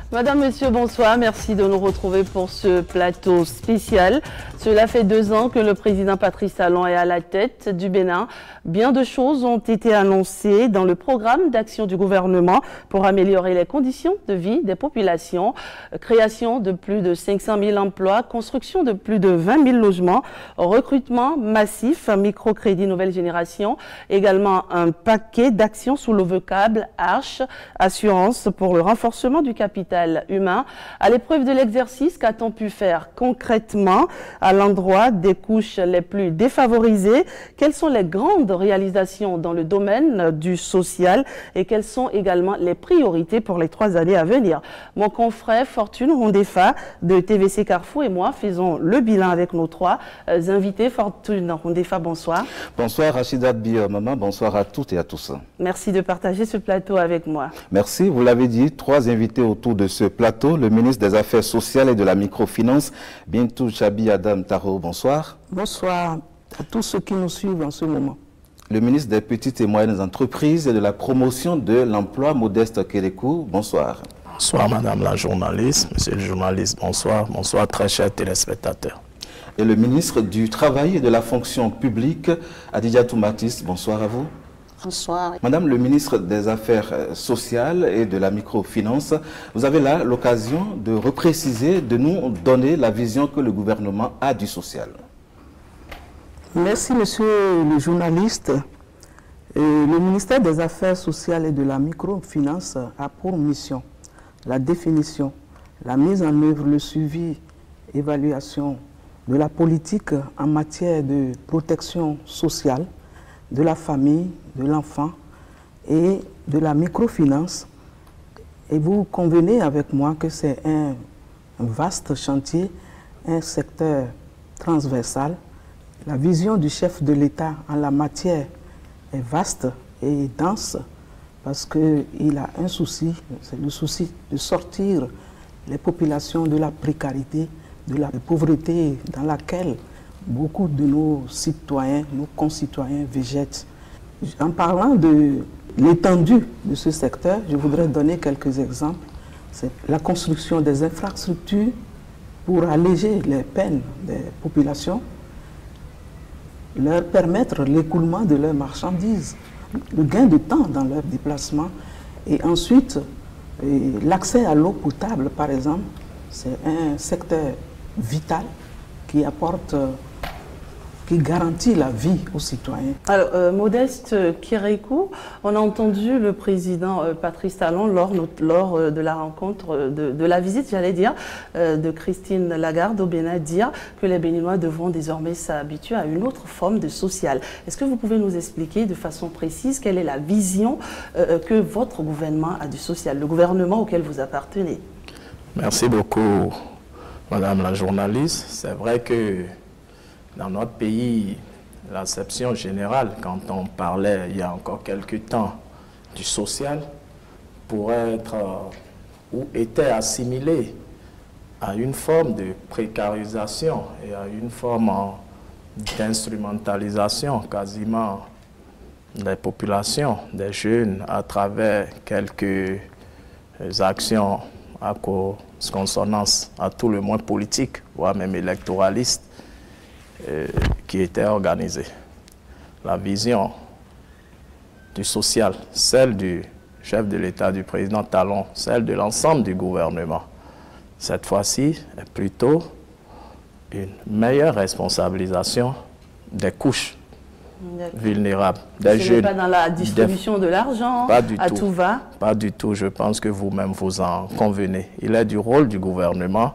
Madame, Monsieur, bonsoir. Merci de nous retrouver pour ce plateau spécial. Cela fait 2 ans que le président Patrice Talon est à la tête du Bénin. Bien de choses ont été annoncées dans le programme d'action du gouvernement pour améliorer les conditions de vie des populations. Création de plus de 500 000 emplois, construction de plus de 20 000 logements, recrutement massif, microcrédit nouvelle génération, également un paquet d'actions sous le vocable Arche, assurance pour le renforcement du capital humain. À l'épreuve de l'exercice, qu'a-t-on pu faire concrètement à l'endroit des couches les plus défavorisées? Quelles sont les grandes réalisations dans le domaine du social et quelles sont également les priorités pour les 3 années à venir? Mon confrère Fortune Rondefa de TVC Carrefour et moi faisons le bilan avec nos 3 invités. Fortune Rondefa, bonsoir. Bonsoir Rachida Maman, bonsoir à toutes et à tous. Merci de partager ce plateau avec moi. Merci, vous l'avez dit, 3 invités autour de ce plateau, le ministre des Affaires sociales et de la microfinance, Bintou Chabi Adam Taro, bonsoir. Bonsoir à tous ceux qui nous suivent en ce moment. Le ministre des Petites et Moyennes Entreprises et de la Promotion de l'Emploi, Modeste Kérékou, bonsoir. Bonsoir Madame la journaliste, Monsieur le journaliste, bonsoir. Bonsoir très chers téléspectateurs. Et le ministre du Travail et de la Fonction publique, Adidiatou Matis, bonsoir à vous. Bonsoir. Madame le ministre des Affaires sociales et de la microfinance, vous avez là l'occasion de repréciser, de nous donner la vision que le gouvernement a du social. Merci monsieur le journaliste. Le ministère des Affaires sociales et de la microfinance a pour mission la définition, la mise en œuvre, le suivi, évaluation de la politique en matière de protection sociale, de la famille, de l'enfant et de la microfinance. Et vous convenez avec moi que c'est un vaste chantier, un secteur transversal. La vision du chef de l'État en la matière est vaste et dense parce qu'il a un souci, c'est le souci de sortir les populations de la précarité, de la pauvreté dans laquelle beaucoup de nos citoyens, nos concitoyens végètent. En parlant de l'étendue de ce secteur, je voudrais donner quelques exemples. C'est la construction des infrastructures pour alléger les peines des populations, leur permettre l'écoulement de leurs marchandises, le gain de temps dans leurs déplacements, et ensuite l'accès à l'eau potable, par exemple, c'est un secteur vital qui apporte, qui garantit la vie aux citoyens. Alors, Modeste Kérékou, on a entendu le président Patrice Talon lors de la rencontre, de la visite, j'allais dire, de Christine Lagarde au Bénin, dire que les Béninois devront désormais s'habituer à une autre forme de social. Est-ce que vous pouvez nous expliquer de façon précise quelle est la vision que votre gouvernement a du social, le gouvernement auquel vous appartenez? Merci beaucoup, Madame la journaliste. C'est vrai que dans notre pays, l'acception générale, quand on parlait il y a encore quelques temps du social, pourrait être ou était assimilée à une forme de précarisation et à une forme d'instrumentalisation quasiment des populations, des jeunes, à travers quelques actions à consonance à tout le moins politique, voire même électoraliste, qui était organisée. La vision du social, celle du chef de l'État, du président Talon, celle de l'ensemble du gouvernement, cette fois-ci est plutôt une meilleure responsabilisation des couches vulnérables, des jeunes. Pas dans la distribution de l'argent, à tout va? Pas du tout, je pense que vous-même vous en convenez. Il est du rôle du gouvernement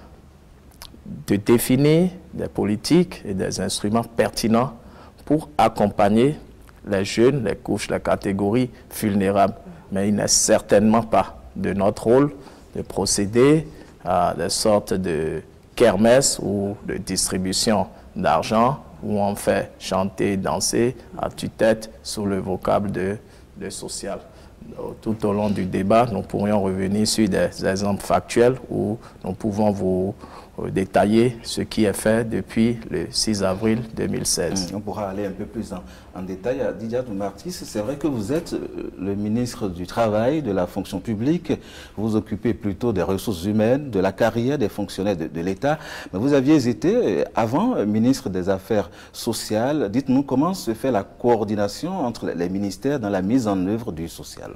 de définir des politiques et des instruments pertinents pour accompagner les jeunes, les couches, les catégories vulnérables. Mais il n'est certainement pas de notre rôle de procéder à des sortes de kermesses ou de distribution d'argent où on fait chanter, danser à tue-tête sous le vocable de social. tout au long du débat, nous pourrions revenir sur des exemples factuels où nous pouvons vous détailler ce qui est fait depuis le 6 avril 2016. On pourra aller un peu plus en détail. Didier Doumartis, c'est vrai que vous êtes le ministre du Travail, de la fonction publique. Vous vous occupez plutôt des ressources humaines, de la carrière des fonctionnaires de l'État. Mais vous aviez été, avant, ministre des Affaires sociales. Dites-nous comment se fait la coordination entre les ministères dans la mise en œuvre du social.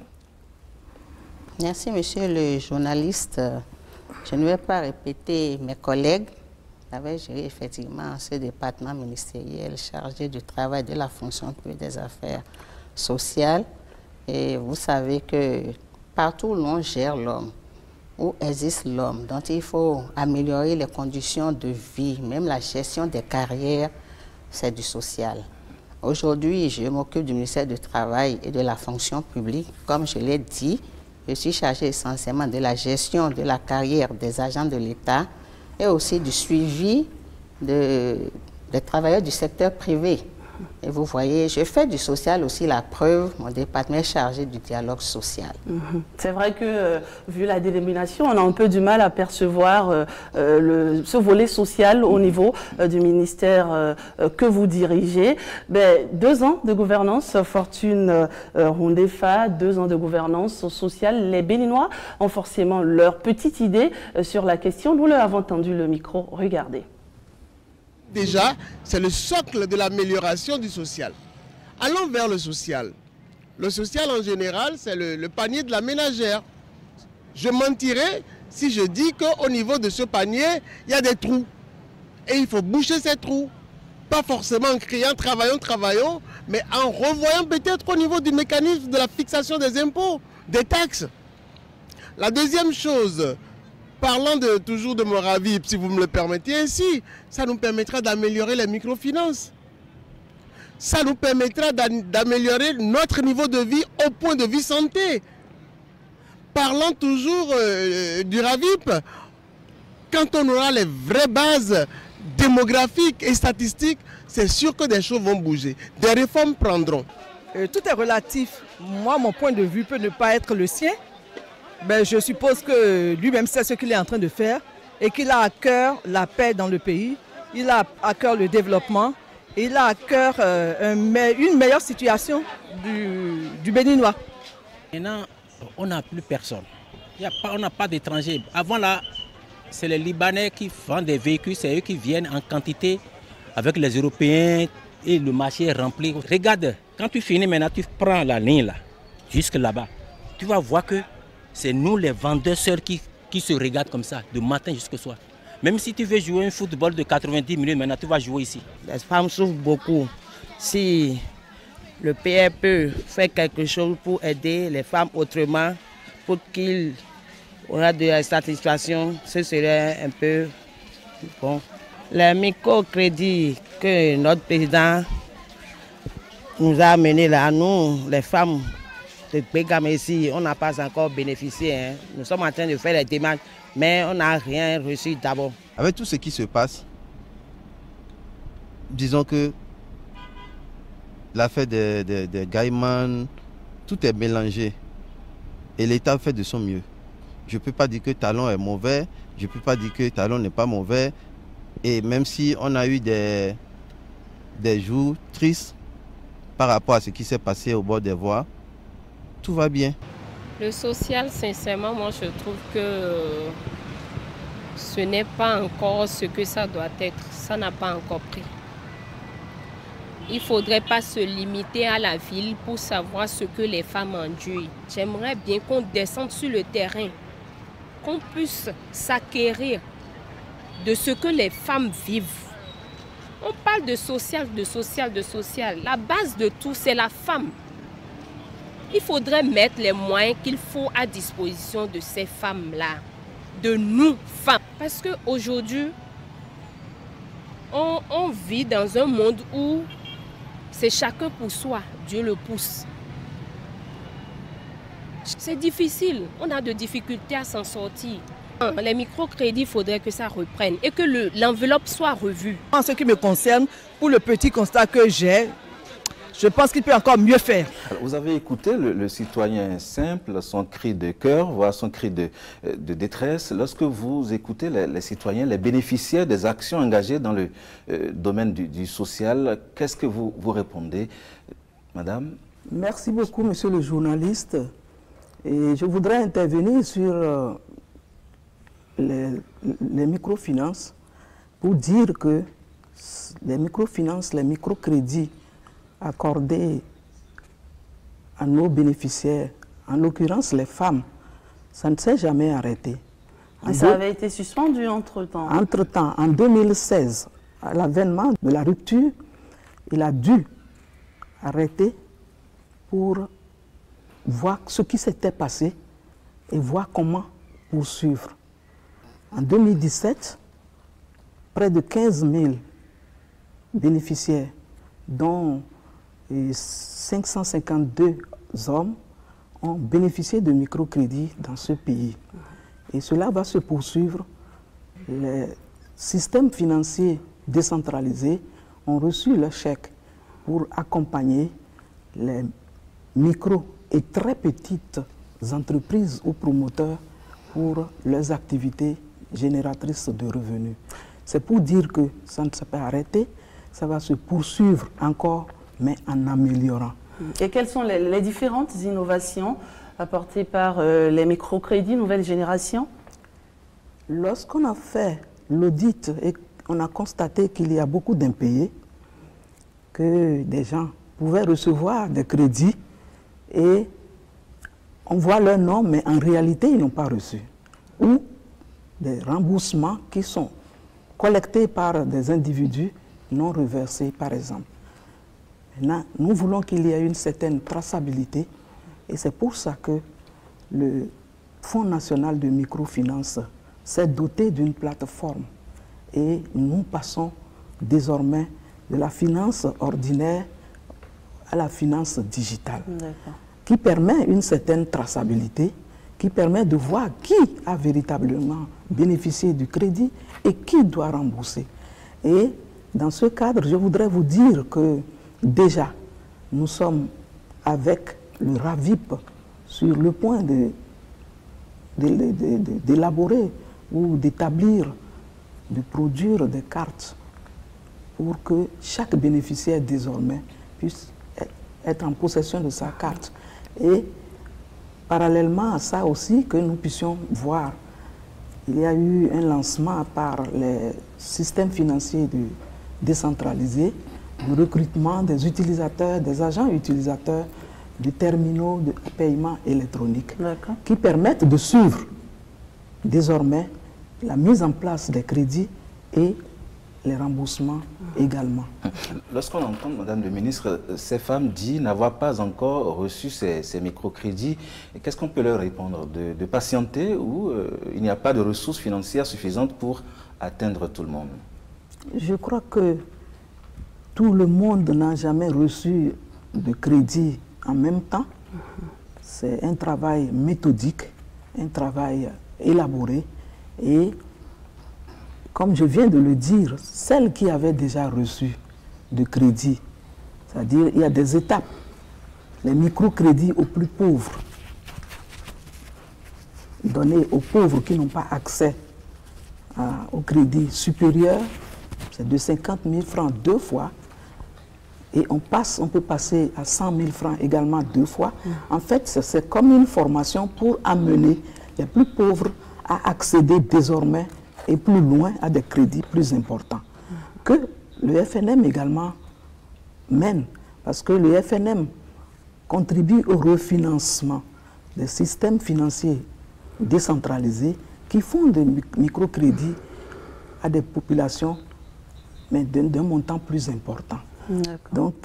Merci, monsieur le journaliste. Je ne vais pas répéter mes collègues. J'avais géré effectivement ce département ministériel chargé du travail, de la fonction publique, des affaires sociales. Et vous savez que partout où l'on gère l'homme, où existe l'homme, dont il faut améliorer les conditions de vie, même la gestion des carrières, c'est du social. Aujourd'hui, je m'occupe du ministère du Travail et de la fonction publique. Comme je l'ai dit, je suis chargée essentiellement de la gestion de la carrière des agents de l'État et aussi du suivi des travailleurs du secteur privé. Et vous voyez, je fais du social aussi, la preuve, mon département est chargé du dialogue social. C'est vrai que, vu la dénomination, on a un peu du mal à percevoir ce volet social au niveau du ministère que vous dirigez. Mais 2 ans de gouvernance, Fortune Rondefa, 2 ans de gouvernance sociale. Les Béninois ont forcément leur petite idée sur la question. Nous leur avons tendu le micro. Regardez. Déjà, c'est le socle de l'amélioration du social. Allons vers le social. Le social en général, c'est le panier de la ménagère. Je mentirais si je dis qu'au niveau de ce panier, il y a des trous. Et il faut boucher ces trous. Pas forcément en criant « travaillons, travaillons », mais en revoyant peut-être au niveau du mécanisme de la fixation des impôts, des taxes. La deuxième chose, parlant toujours de Moravip, si vous me le permettez ainsi, ça nous permettra d'améliorer les microfinances. Ça nous permettra d'améliorer notre niveau de vie au point de vue santé. Parlant toujours du RAVIP, quand on aura les vraies bases démographiques et statistiques, c'est sûr que des choses vont bouger. Des réformes prendront. Tout est relatif. Moi, mon point de vue peut ne pas être le sien. Ben, je suppose que lui-même sait ce qu'il est en train de faire et qu'il a à cœur la paix dans le pays, il a à cœur le développement, et il a à cœur une meilleure situation du Béninois. Maintenant, on n'a plus personne. On n'a pas d'étrangers. Avant là, c'est les Libanais qui vendent des véhicules, c'est eux qui viennent en quantité avec les Européens et le marché est rempli. Regarde, quand tu finis maintenant, tu prends la ligne là, jusque là-bas. Tu vas voir que c'est nous les vendeurs seuls qui se regardent comme ça, de matin jusqu'au soir. Même si tu veux jouer un football de 90 minutes, maintenant tu vas jouer ici. Les femmes souffrent beaucoup. Si le PR peut faire quelque chose pour aider les femmes autrement, pour qu'il y ait de la satisfaction, ce serait un peu bon. Les microcrédits que notre président nous a amenés là, nous, les femmes de Begam ici, on n'a pas encore bénéficié. Hein. Nous sommes en train de faire les démarches, mais on n'a rien reçu d'abord. Avec tout ce qui se passe, disons que l'affaire des Gaïman, tout est mélangé. Et l'État fait de son mieux. Je ne peux pas dire que Talon est mauvais, je ne peux pas dire que Talon n'est pas mauvais. Et même si on a eu des jours tristes par rapport à ce qui s'est passé au bord des voies, tout va bien. Le social, sincèrement, moi je trouve que ce n'est pas encore ce que ça doit être. Ça n'a pas encore pris. Il ne faudrait pas se limiter à la ville pour savoir ce que les femmes endurent. J'aimerais bien qu'on descende sur le terrain, qu'on puisse s'acquérir de ce que les femmes vivent. On parle de social, de social, de social. La base de tout, c'est la femme. Il faudrait mettre les moyens qu'il faut à disposition de ces femmes-là, de nous, femmes. Parce qu'aujourd'hui, on vit dans un monde où c'est chacun pour soi, Dieu le pousse. C'est difficile, on a de difficultés à s'en sortir. Les microcrédits, il faudrait que ça reprenne et que l'enveloppe soit revue. En ce qui me concerne, pour le petit constat que j'ai, je pense qu'il peut encore mieux faire. Alors, vous avez écouté le citoyen simple, son cri de cœur, voire son cri de détresse. Lorsque vous écoutez les citoyens, les bénéficiaires des actions engagées dans le domaine du social, qu'est-ce que vous répondez, madame? Merci beaucoup, monsieur le journaliste. Et je voudrais intervenir sur les microfinances pour dire que les microfinances, les microcrédits accordés à nos bénéficiaires, en l'occurrence les femmes, ça ne s'est jamais arrêté. Et ça avait été suspendu entre-temps. Entre-temps, en 2016, à l'avènement de la rupture, il a dû arrêter pour voir ce qui s'était passé et voir comment poursuivre. En 2017, près de 15 000 bénéficiaires, dont 552 hommes, ont bénéficié de microcrédits dans ce pays. Et cela va se poursuivre. Les systèmes financiers décentralisés ont reçu le chèque pour accompagner les micro et très petites entreprises ou promoteurs pour leurs activités génératrices de revenus. C'est pour dire que ça ne s'est pas arrêté, ça va se poursuivre encore, mais en améliorant. Et quelles sont les différentes innovations apportées par les microcrédits nouvelle génération? Lorsqu'on a fait l'audit et on a constaté qu'il y a beaucoup d'impayés, que des gens pouvaient recevoir des crédits et on voit leur nom, mais en réalité, ils n'ont pas reçu. Ou des remboursements qui sont collectés par des individus non reversés, par exemple. Maintenant, nous voulons qu'il y ait une certaine traçabilité et c'est pour ça que le Fonds national de microfinance s'est doté d'une plateforme et nous passons désormais de la finance ordinaire à la finance digitale, qui permet une certaine traçabilité, qui permet de voir qui a véritablement bénéficié du crédit et qui doit rembourser. Et dans ce cadre, je voudrais vous dire que déjà, nous sommes avec le RAVIP sur le point d'élaborer ou d'établir, de produire des cartes pour que chaque bénéficiaire désormais puisse être en possession de sa carte. Et parallèlement à ça aussi, que nous puissions voir, il y a eu un lancement par les systèmes financiers décentralisés, du recrutement des utilisateurs, des agents utilisateurs de terminaux de paiement électronique qui permettent de suivre désormais la mise en place des crédits et les remboursements également. Lorsqu'on entend, Madame le ministre, ces femmes disent n'avoir pas encore reçu ces microcrédits, qu'est-ce qu'on peut leur répondre? De patienter ou il n'y a pas de ressources financières suffisantes pour atteindre tout le monde? Je crois que tout le monde n'a jamais reçu de crédit en même temps. C'est un travail méthodique, un travail élaboré et comme je viens de le dire, celles qui avaient déjà reçu de crédit, c'est-à-dire il y a des étapes. Les microcrédits aux plus pauvres, donnés aux pauvres qui n'ont pas accès au crédit supérieur, c'est de 50 000 francs 2 fois. Et on peut passer à 100 000 francs également 2 fois. En fait, c'est comme une formation pour amener les plus pauvres à accéder désormais et plus loin à des crédits plus importants. Que le FNM également mène, parce que le FNM contribue au refinancement des systèmes financiers décentralisés qui font des microcrédits à des populations, mais d'un montant plus important. Donc,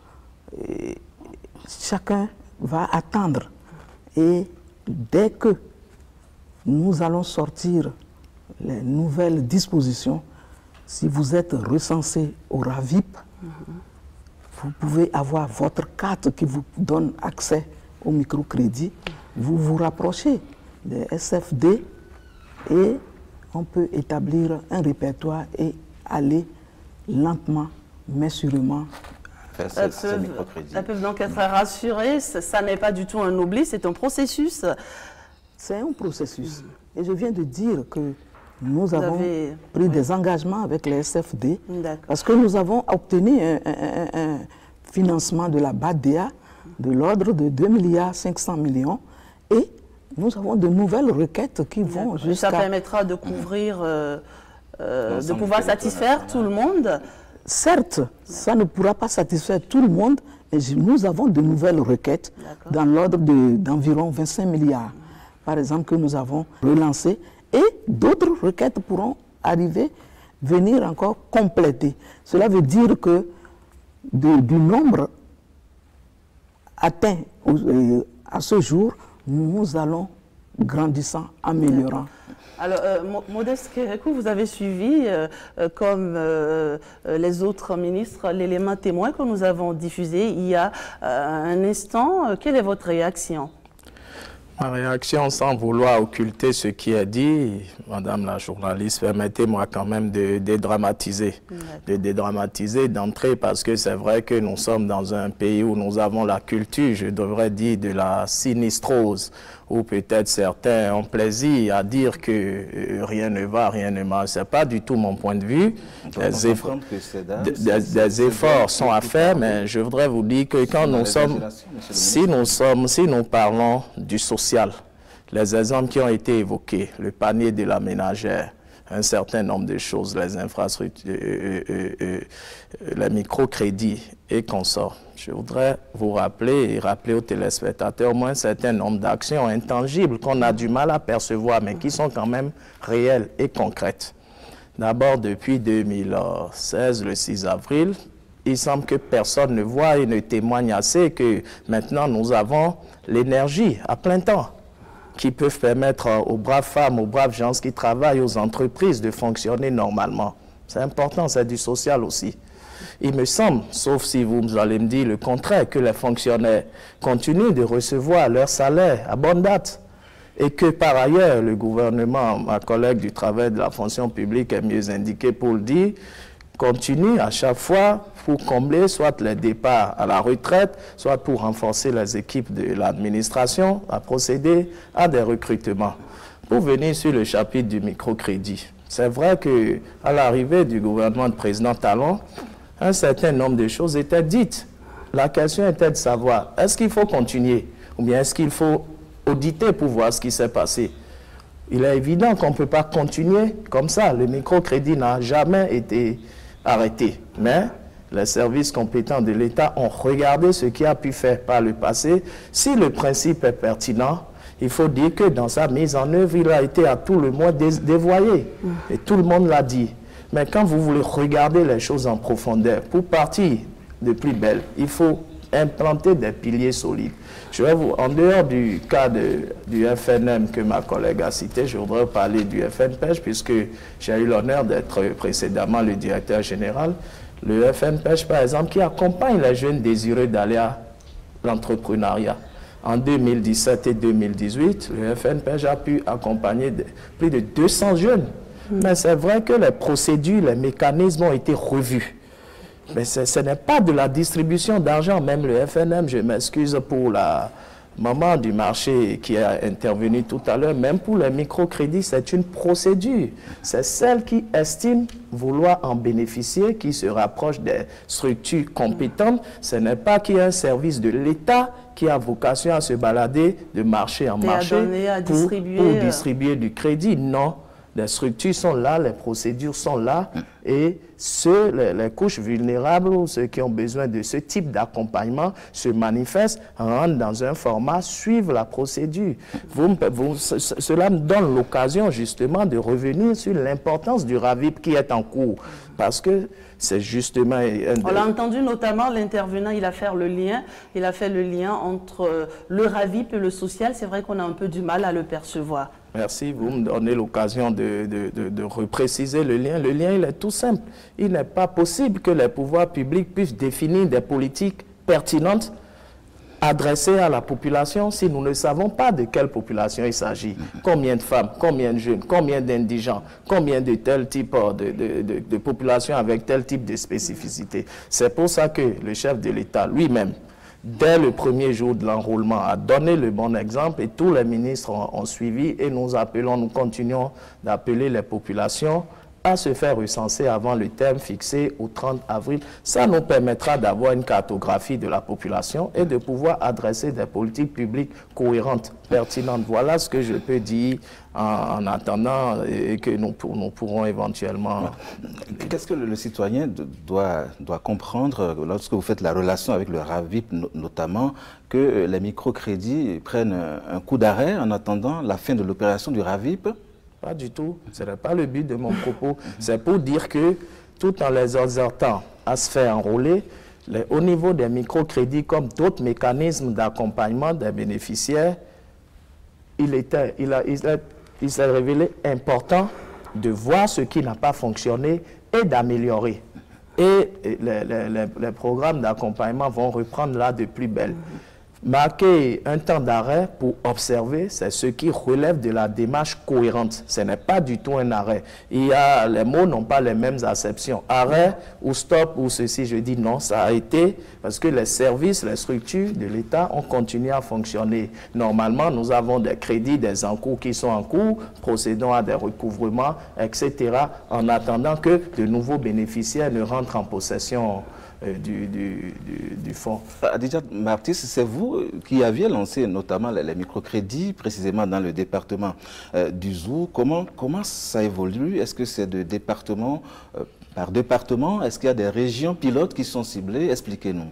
chacun va attendre. Et dès que nous allons sortir les nouvelles dispositions, si vous êtes recensé au RAVIP, vous pouvez avoir votre carte qui vous donne accès au microcrédit. Vous vous rapprochez des SFD et on peut établir un répertoire et aller lentement, mais sûrement, microcrédits. Elles peuvent donc être rassurées, ça n'est pas du tout un oubli, c'est un processus. C'est un processus. Et je viens de dire que nous avons pris des engagements avec les SFD parce que nous avons obtenu un financement de la BADEA de l'ordre de 2,5 milliards et nous avons de nouvelles requêtes qui vont jusqu'à... Ça permettra de couvrir, de pouvoir satisfaire tout le monde. Certes, ça ne pourra pas satisfaire tout le monde, mais nous avons de nouvelles requêtes dans l'ordre d'environ 25 milliards, par exemple, que nous avons relancées, et d'autres requêtes pourront arriver, venir encore compléter. Cela veut dire que du nombre atteint à ce jour, nous allons grandissant, améliorant. Alors, Modeste Kérékou, vous avez suivi, comme les autres ministres, l'élément témoin que nous avons diffusé il y a un instant. Quelle est votre réaction? Ma réaction, sans vouloir occulter ce qui est dit, Madame la journaliste, permettez-moi quand même de dédramatiser. De dédramatiser d'entrée parce que c'est vrai que nous sommes dans un pays où nous avons la culture, je devrais dire, de la sinistrose, où peut-être certains ont plaisir à dire que rien ne va, rien ne marche. Ce n'est pas du tout mon point de vue. Des efforts sont à faire, mais je voudrais vous dire que quand nous sommes, si nous parlons du social, les exemples qui ont été évoqués, le panier de la ménagère, un certain nombre de choses, les infrastructures, les microcrédits et consorts. Je voudrais vous rappeler et rappeler aux téléspectateurs au moins un certain nombre d'actions intangibles qu'on a du mal à percevoir, mais qui sont quand même réelles et concrètes. D'abord, depuis 2016, le 6 avril, il semble que personne ne voit et ne témoigne assez que maintenant nous avons l'énergie à plein temps qui peuvent permettre aux braves femmes, aux braves gens qui travaillent, aux entreprises de fonctionner normalement. C'est important, c'est du social aussi. Il me semble, sauf si vous allez me dire le contraire, que les fonctionnaires continuent de recevoir leur salaire à bonne date et que par ailleurs, le gouvernement, ma collègue du travail de la fonction publique est mieux indiqué pour le dire, continue à chaque fois pour combler soit les départs à la retraite, soit pour renforcer les équipes de l'administration, à procéder à des recrutements. Pour venir sur le chapitre du microcrédit, c'est vrai qu'à l'arrivée du gouvernement de président Talon, un certain nombre de choses étaient dites. La question était de savoir, est-ce qu'il faut continuer ou bien est-ce qu'il faut auditer pour voir ce qui s'est passé? Il est évident qu'on ne peut pas continuer comme ça. Le microcrédit n'a jamais été arrêté. Mais les services compétents de l'État ont regardé ce qui a pu faire par le passé. Si le principe est pertinent, il faut dire que dans sa mise en œuvre, il a été à tout le moins dévoyé. Et tout le monde l'a dit. Mais quand vous voulez regarder les choses en profondeur, pour partir de plus belle, il faut implanter des piliers solides. Je vais vous, en dehors du cas du FNM que ma collègue a cité, je voudrais parler du FNPEJ puisque j'ai eu l'honneur d'être précédemment le directeur général. Le FNPEJ, par exemple, qui accompagne les jeunes désireux d'aller à l'entrepreneuriat. En 2017 et 2018, le FNPEJ a pu accompagner plus de 200 jeunes. Mais c'est vrai que les procédures, les mécanismes ont été revus. Mais ce n'est pas de la distribution d'argent. Même le FNM, je m'excuse pour la maman du marché qui a intervenu tout à l'heure, même pour les microcrédits, c'est une procédure. C'est celle qui estime vouloir en bénéficier, qui se rapproche des structures compétentes. Ce n'est pas qu'il y a un service de l'État qui a vocation à se balader de marché en marché pour distribuer du crédit. Non. Les structures sont là, les procédures sont là, et les couches vulnérables ou ceux qui ont besoin de ce type d'accompagnement se manifestent, rentrent dans un format, suivent la procédure. Cela me donne l'occasion justement de revenir sur l'importance du RAVIP qui est en cours, parce que c'est justement... On l'a entendu notamment, l'intervenant, il a fait le lien entre le RAVIP et le social. C'est vrai qu'on a un peu du mal à le percevoir. Merci, vous me donnez l'occasion de repréciser le lien. Le lien, il est tout simple. Il n'est pas possible que les pouvoirs publics puissent définir des politiques pertinentes adresser à la population si nous ne savons pas de quelle population il s'agit. Combien de femmes, combien de jeunes, combien d'indigents, combien de tel type de population avec tel type de spécificité. C'est pour ça que le chef de l'État lui-même, dès le premier jour de l'enrôlement, a donné le bon exemple et tous les ministres ont suivi et nous continuons d'appeler les populations à se faire recenser avant le terme fixé au 30 avril. Ça nous permettra d'avoir une cartographie de la population et de pouvoir adresser des politiques publiques cohérentes, pertinentes. Voilà ce que je peux dire en attendant et que nous pourrons éventuellement... Qu'est-ce que le citoyen doit comprendre lorsque vous faites la relation avec le RAVIP notamment, que les microcrédits prennent un coup d'arrêt en attendant la fin de l'opération du RAVIP? Pas du tout. Ce n'est pas le but de mon propos. C'est pour dire que, tout en les exhortant à se faire enrôler, au niveau des microcrédits, comme d'autres mécanismes d'accompagnement des bénéficiaires, il s'est révélé important de voir ce qui n'a pas fonctionné et d'améliorer. Et les programmes d'accompagnement vont reprendre là de plus belle. Marquer un temps d'arrêt pour observer, c'est ce qui relève de la démarche cohérente. Ce n'est pas du tout un arrêt. Les mots n'ont pas les mêmes acceptions. Arrêt ou stop ou ceci, je dis non, ça a été parce que les services, les structures de l'État ont continué à fonctionner. Normalement, nous avons des crédits, des encours qui sont en cours, procédons à des recouvrements, etc., en attendant que de nouveaux bénéficiaires ne rentrent en possession du fonds. Adidjat Martis, c'est vous qui aviez lancé notamment les microcrédits, précisément dans le département du Zou. Comment ça évolue? Est-ce que c'est de département par département? Est-ce qu'il y a des régions pilotes qui sont ciblées? Expliquez-nous.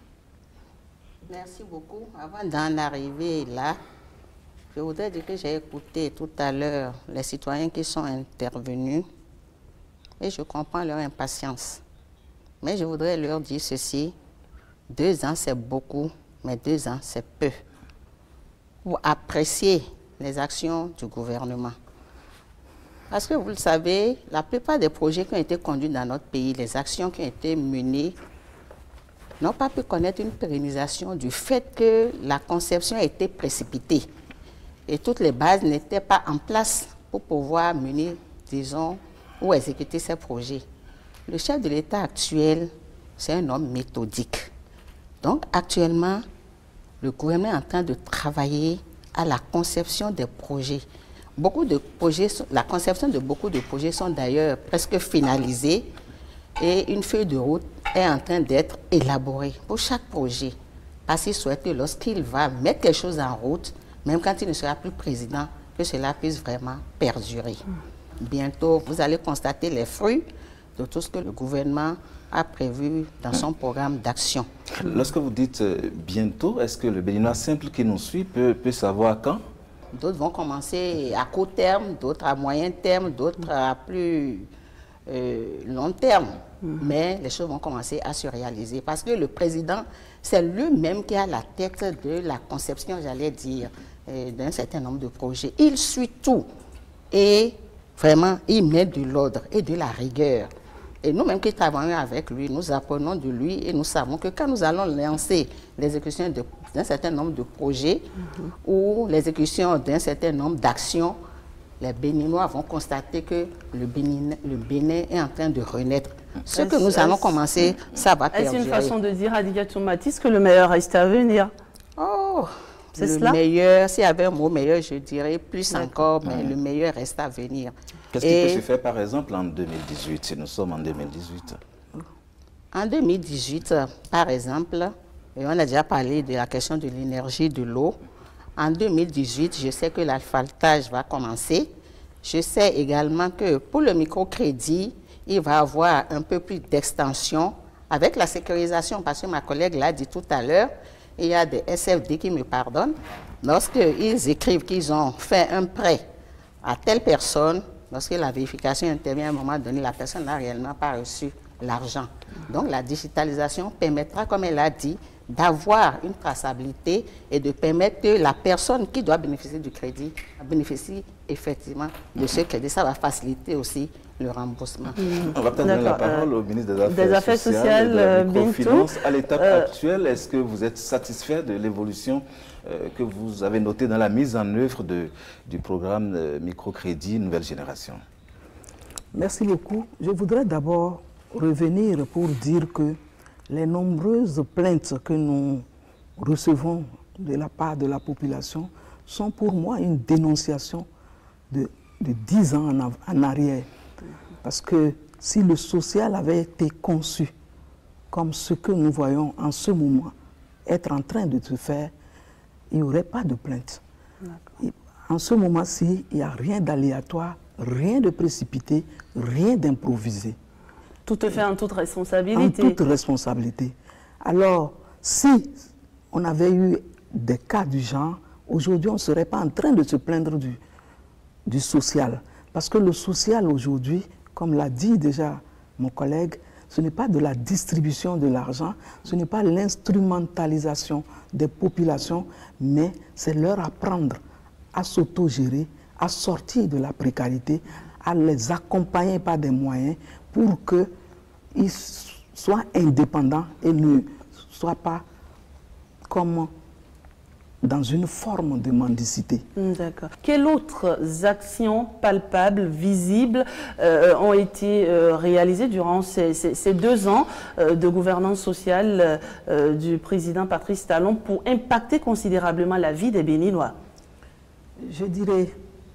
Merci beaucoup. Avant d'en arriver là, je voudrais dire que j'ai écouté tout à l'heure les citoyens qui sont intervenus et je comprends leur impatience. Mais je voudrais leur dire ceci, 2 ans c'est beaucoup, mais 2 ans c'est peu. Pour apprécier les actions du gouvernement. Parce que vous le savez, la plupart des projets qui ont été conduits dans notre pays, les actions qui ont été menées, n'ont pas pu connaître une pérennisation du fait que la conception a été précipitée. Et toutes les bases n'étaient pas en place pour pouvoir mener, disons, ou exécuter ces projets. Le chef de l'État actuel, c'est un homme méthodique. Donc, actuellement, le gouvernement est en train de travailler à la conception des projets. Beaucoup de projets, la conception de beaucoup de projets sont d'ailleurs presque finalisées et une feuille de route est en train d'être élaborée pour chaque projet. Parce qu'il souhaite que lorsqu'il va mettre quelque chose en route, même quand il ne sera plus président, que cela puisse vraiment perdurer. Bientôt, vous allez constater les fruits de tout ce que le gouvernement a prévu dans son programme d'action. Lorsque vous dites bientôt, est-ce que le Béninois simple qui nous suit peut savoir quand? D'autres vont commencer à court terme, d'autres à moyen terme, d'autres à plus long terme. Mais les choses vont commencer à se réaliser parce que le président, c'est lui-même qui a la tête de la conception, j'allais dire, d'un certain nombre de projets. Il suit tout et vraiment, il met de l'ordre et de la rigueur. Et nous-mêmes qui travaillons avec lui, nous apprenons de lui et nous savons que quand nous allons lancer l'exécution d'un certain nombre de projets ou l'exécution d'un certain nombre d'actions, les Béninois vont constater que le Bénin est en train de renaître. Ce que nous allons commencer, ça va perdurer. Est-ce une façon de dire, Adidjat Martis, que le meilleur reste à venir? Oh, le meilleur, s'il y avait un mot meilleur, je dirais plus encore, mais le meilleur reste à venir. Qu'est-ce qui peut se faire, par exemple, en 2018, si nous sommes en 2018? En 2018, par exemple, et on a déjà parlé de la question de l'énergie, de l'eau. En 2018, je sais que l'asphaltage va commencer. Je sais également que pour le microcrédit, il va y avoir un peu plus d'extension avec la sécurisation, parce que ma collègue l'a dit tout à l'heure, il y a des SFD qui me pardonnent. Lorsqu'ils écrivent qu'ils ont fait un prêt à telle personne, lorsque la vérification intervient à un moment donné, la personne n'a réellement pas reçu l'argent. Donc la digitalisation permettra, comme elle a dit, d'avoir une traçabilité et de permettre que la personne qui doit bénéficier du crédit bénéficie effectivement de ce crédit. Ça va faciliter aussi le remboursement. On va peut-être donner la parole au ministre des Affaires sociales et de la microfinance. À l'étape actuelle, est-ce que vous êtes satisfait de l'évolution que vous avez notée dans la mise en œuvre du programme microcrédit Nouvelle Génération? Merci beaucoup. Je voudrais d'abord revenir pour dire que les nombreuses plaintes que nous recevons de la part de la population sont pour moi une dénonciation de 10 ans en arrière. Parce que si le social avait été conçu comme ce que nous voyons en ce moment être en train de se faire, il n'y aurait pas de plainte. En ce moment-ci, il n'y a rien d'aléatoire, rien de précipité, rien d'improvisé. Tout est fait en toute responsabilité. En toute responsabilité. Alors, si on avait eu des cas du genre, aujourd'hui, on ne serait pas en train de se plaindre du social. Parce que le social aujourd'hui, comme l'a dit déjà mon collègue, ce n'est pas de la distribution de l'argent, ce n'est pas l'instrumentalisation des populations, mais c'est leur apprendre à s'autogérer, à sortir de la précarité, à les accompagner par des moyens pour qu'ils soient indépendants et ne soient pas comme dans une forme de mendicité. D'accord. Quelles autres actions palpables, visibles, ont été réalisées durant ces 2 ans de gouvernance sociale du président Patrice Talon pour impacter considérablement la vie des Béninois? Je dirais,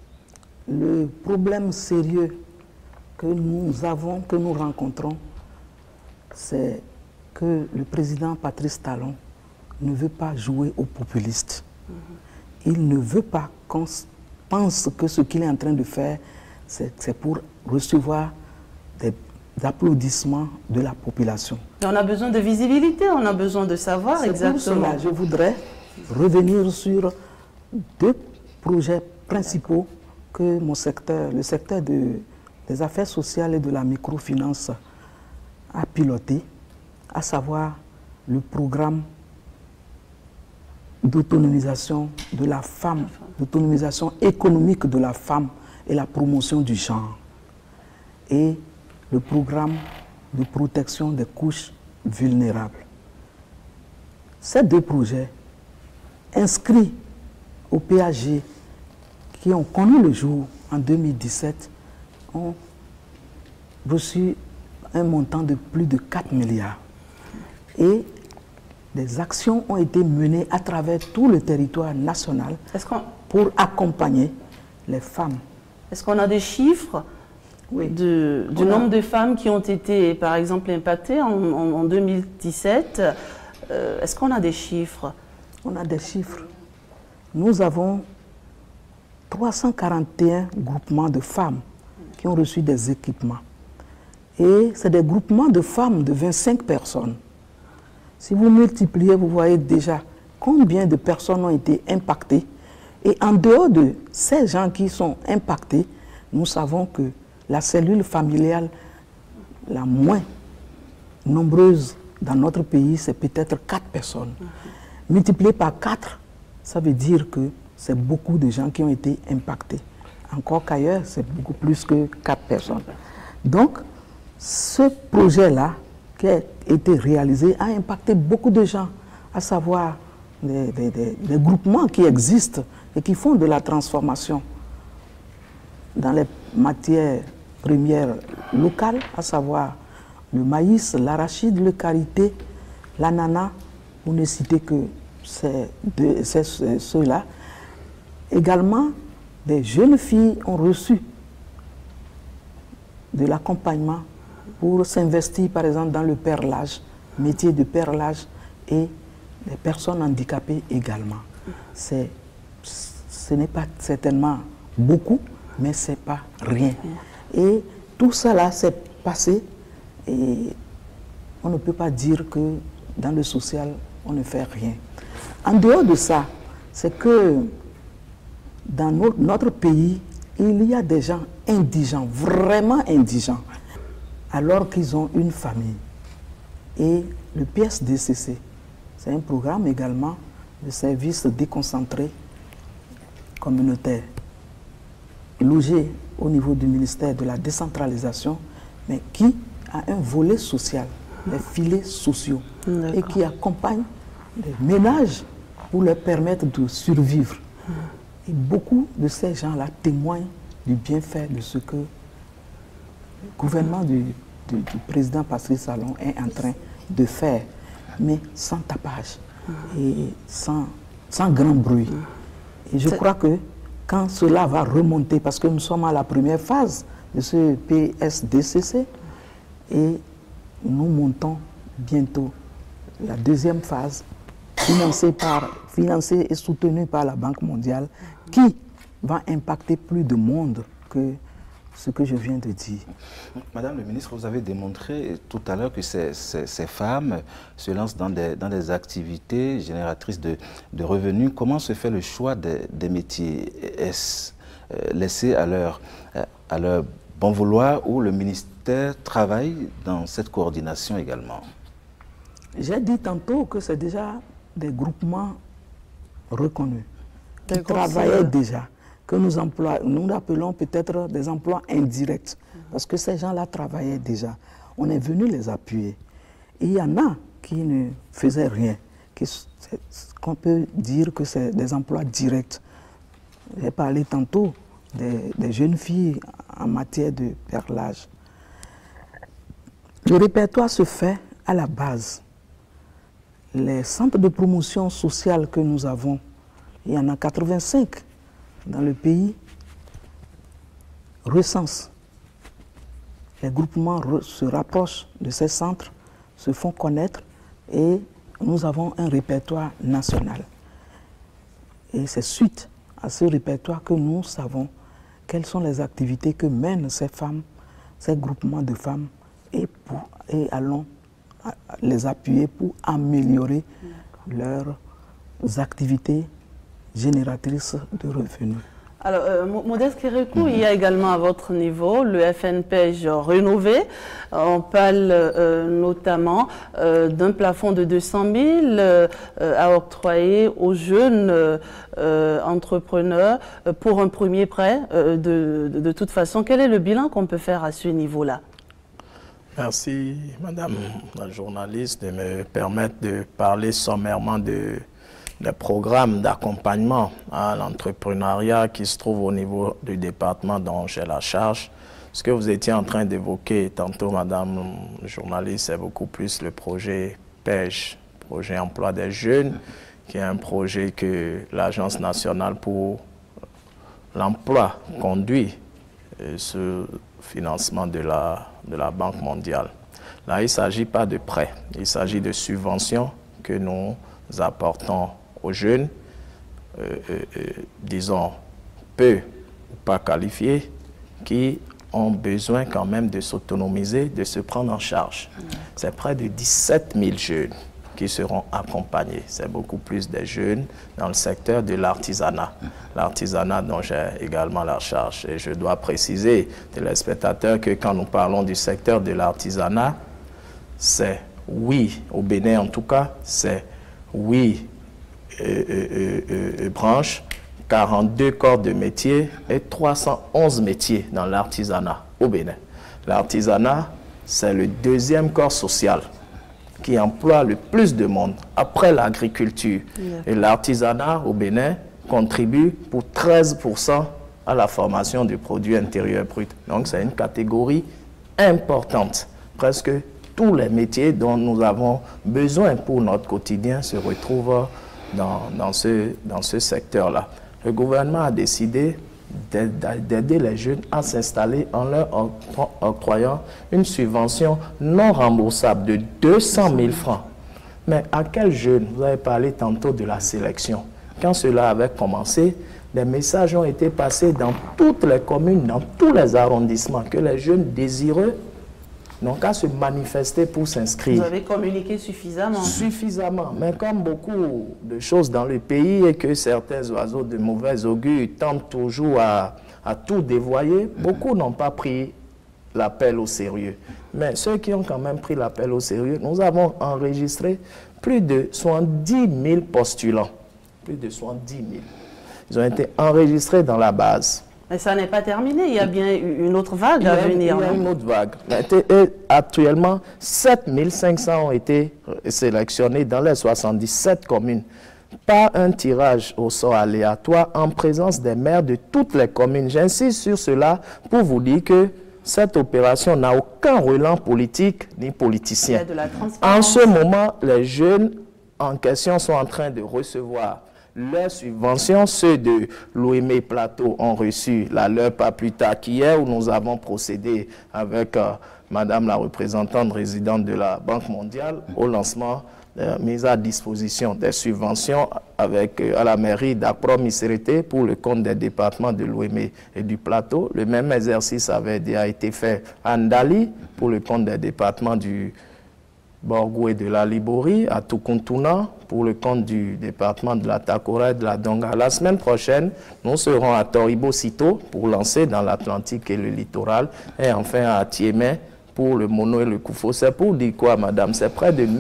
le problème sérieux que nous avons, que nous rencontrons, c'est que le président Patrice Talon ne veut pas jouer aux populistes. Il ne veut pas qu'on pense que ce qu'il est en train de faire, c'est pour recevoir des applaudissements de la population. Et on a besoin de visibilité, on a besoin de savoir exactement. Pour cela, je voudrais revenir sur 2 projets principaux que mon secteur, le secteur des affaires sociales et de la microfinance a piloté, à savoir le programme d'autonomisation de la femme, d'autonomisation économique de la femme et la promotion du genre, et le programme de protection des couches vulnérables. Ces 2 projets inscrits au PAG qui ont connu le jour en 2017 ont reçu un montant de plus de 4 milliards. Et des actions ont été menées à travers tout le territoire national pour accompagner les femmes. Est-ce qu'on a des chiffres du nombre de femmes qui ont été, par exemple, impactées en 2017? Est-ce qu'on a des chiffres? On a des chiffres. Nous avons 341 groupements de femmes qui ont reçu des équipements. Et c'est des groupements de femmes de 25 personnes. Si vous multipliez, vous voyez déjà combien de personnes ont été impactées. Et en dehors de ces gens qui sont impactés, nous savons que la cellule familiale la moins nombreuse dans notre pays, c'est peut-être 4 personnes. Multiplié par 4, ça veut dire que c'est beaucoup de gens qui ont été impactés. Encore qu'ailleurs, c'est beaucoup plus que 4 personnes. Donc, ce projet-là, qui a été réalisé, a impacté beaucoup de gens, à savoir des groupements qui existent et qui font de la transformation dans les matières premières locales, à savoir le maïs, l'arachide, le karité, l'ananas, pour ne citer que ceux-là. Également, des jeunes filles ont reçu de l'accompagnement pour s'investir, par exemple, dans le perlage, métier de perlage, et les personnes handicapées également. Ce n'est pas certainement beaucoup, mais ce n'est pas rien. Et tout ça là s'est passé, et on ne peut pas dire que dans le social, on ne fait rien. En dehors de ça, c'est que dans notre pays, il y a des gens indigents, vraiment indigents, alors qu'ils ont une famille. Et le PSDCC C'est un programme également de services déconcentrés communautaires, logé au niveau du ministère de la décentralisation, mais qui a un volet social, des filets sociaux, et qui accompagne les ménages pour leur permettre de survivre. Et beaucoup de ces gens-là témoignent du bienfait de ce que le gouvernement du président Patrice Talon est en train de faire, mais sans tapage et sans grand bruit. Et je crois que quand cela va remonter, parce que nous sommes à la première phase de ce PSDCC, et nous montons bientôt la deuxième phase, financée et soutenue par la Banque mondiale, qui va impacter plus de monde que ce que je viens de dire. Madame le ministre, vous avez démontré tout à l'heure que ces femmes se lancent dans des activités génératrices de revenus. Comment se fait le choix des métiers? Est-ce laissé à leur bon vouloir ou le ministère travaille dans cette coordination également? J'ai dit tantôt que c'est déjà des groupements reconnus qui travaillaient déjà, que nous appelons peut-être des emplois indirects, parce que ces gens-là travaillaient déjà. On est venu les appuyer. Et il y en a qui ne faisaient rien, qu'on peut dire que c'est des emplois directs. J'ai parlé tantôt des jeunes filles en matière de perlage. Le répertoire se fait à la base. Les centres de promotion sociale que nous avons, il y en a 85 dans le pays, recensent. Les groupements se rapprochent de ces centres, se font connaître et nous avons un répertoire national. Et c'est suite à ce répertoire que nous savons quelles sont les activités que mènent ces femmes, ces groupements de femmes, et allons les appuyer pour améliorer leurs activités génératrices de revenus. Alors, Modeste Kérékou, il y a également à votre niveau le FNPEJ rénové. On parle notamment d'un plafond de 200 000 à octroyer aux jeunes entrepreneurs pour un premier prêt. De toute façon, quel est le bilan qu'on peut faire à ce niveau-là? Merci, Madame la journaliste, de me permettre de parler sommairement des programmes d'accompagnement à l'entrepreneuriat qui se trouvent au niveau du département dont j'ai la charge. Ce que vous étiez en train d'évoquer tantôt, Madame la journaliste, c'est beaucoup plus le projet PEJ, projet emploi des jeunes, qui est un projet que l'Agence nationale pour l'emploi conduit ce financement de la Banque mondiale. Là, il ne s'agit pas de prêts, il s'agit de subventions que nous apportons aux jeunes, disons, peu ou pas qualifiés, qui ont besoin quand même de s'autonomiser, de se prendre en charge. C'est près de 17 000 jeunes qui seront accompagnés. C'est beaucoup plus des jeunes dans le secteur de l'artisanat. L'artisanat dont j'ai également la charge. Et je dois préciser, téléspectateurs, que quand nous parlons du secteur de l'artisanat, c'est oui, au Bénin en tout cas, c'est oui, branches, 42 corps de métiers et 311 métiers dans l'artisanat au Bénin. L'artisanat, c'est le deuxième corps social qui emploie le plus de monde après l'agriculture. Et l'artisanat au Bénin contribue pour 13% à la formation du produit intérieur brut. Donc c'est une catégorie importante. Presque tous les métiers dont nous avons besoin pour notre quotidien se retrouvent dans ce secteur-là. Le gouvernement a décidé d'aider les jeunes à s'installer en leur octroyant une subvention non remboursable de 200 000 francs. Mais à quels jeunes? Vous avez parlé tantôt de la sélection. Quand cela avait commencé, des messages ont été passés dans toutes les communes, dans tous les arrondissements, que les jeunes désireux n'ont qu'à se manifester pour s'inscrire. Vous avez communiqué suffisamment? Suffisamment. Mais comme beaucoup de choses dans le pays et que certains oiseaux de mauvais augure tentent toujours à tout dévoyer, beaucoup n'ont pas pris l'appel au sérieux. Mais ceux qui ont quand même pris l'appel au sérieux, nous avons enregistré plus de 70 000 postulants. Plus de 70 000. Ils ont été enregistrés dans la base. Mais ça n'est pas terminé, il y a bien une autre vague à venir. Il y a une autre vague. Et actuellement, 7 500 ont été sélectionnés dans les 77 communes. Pas un tirage au sort aléatoire en présence des maires de toutes les communes. J'insiste sur cela pour vous dire que cette opération n'a aucun relent politique ni politicien. En ce moment, les jeunes en question sont en train de recevoir leurs subventions. Ceux de l'OME Plateau ont reçu la leur pas plus tard qu'hier, où nous avons procédé avec Madame la représentante résidente de la Banque mondiale au lancement mise à disposition des subventions avec, à la mairie d'Akpro-Miserete pour le compte des départements de l'Ouémé et du Plateau. Le même exercice avait déjà été fait à Ndali pour le compte des départements du Borgou et de la Libori, à Tukuntuna pour le compte du département de la Takora et de la Donga. La semaine prochaine, nous serons à Toribo-Sito pour lancer dans l'Atlantique et le littoral, et enfin à Tiémé pour le mono et le Koufo. C'est pour dire quoi, madame? C'est près de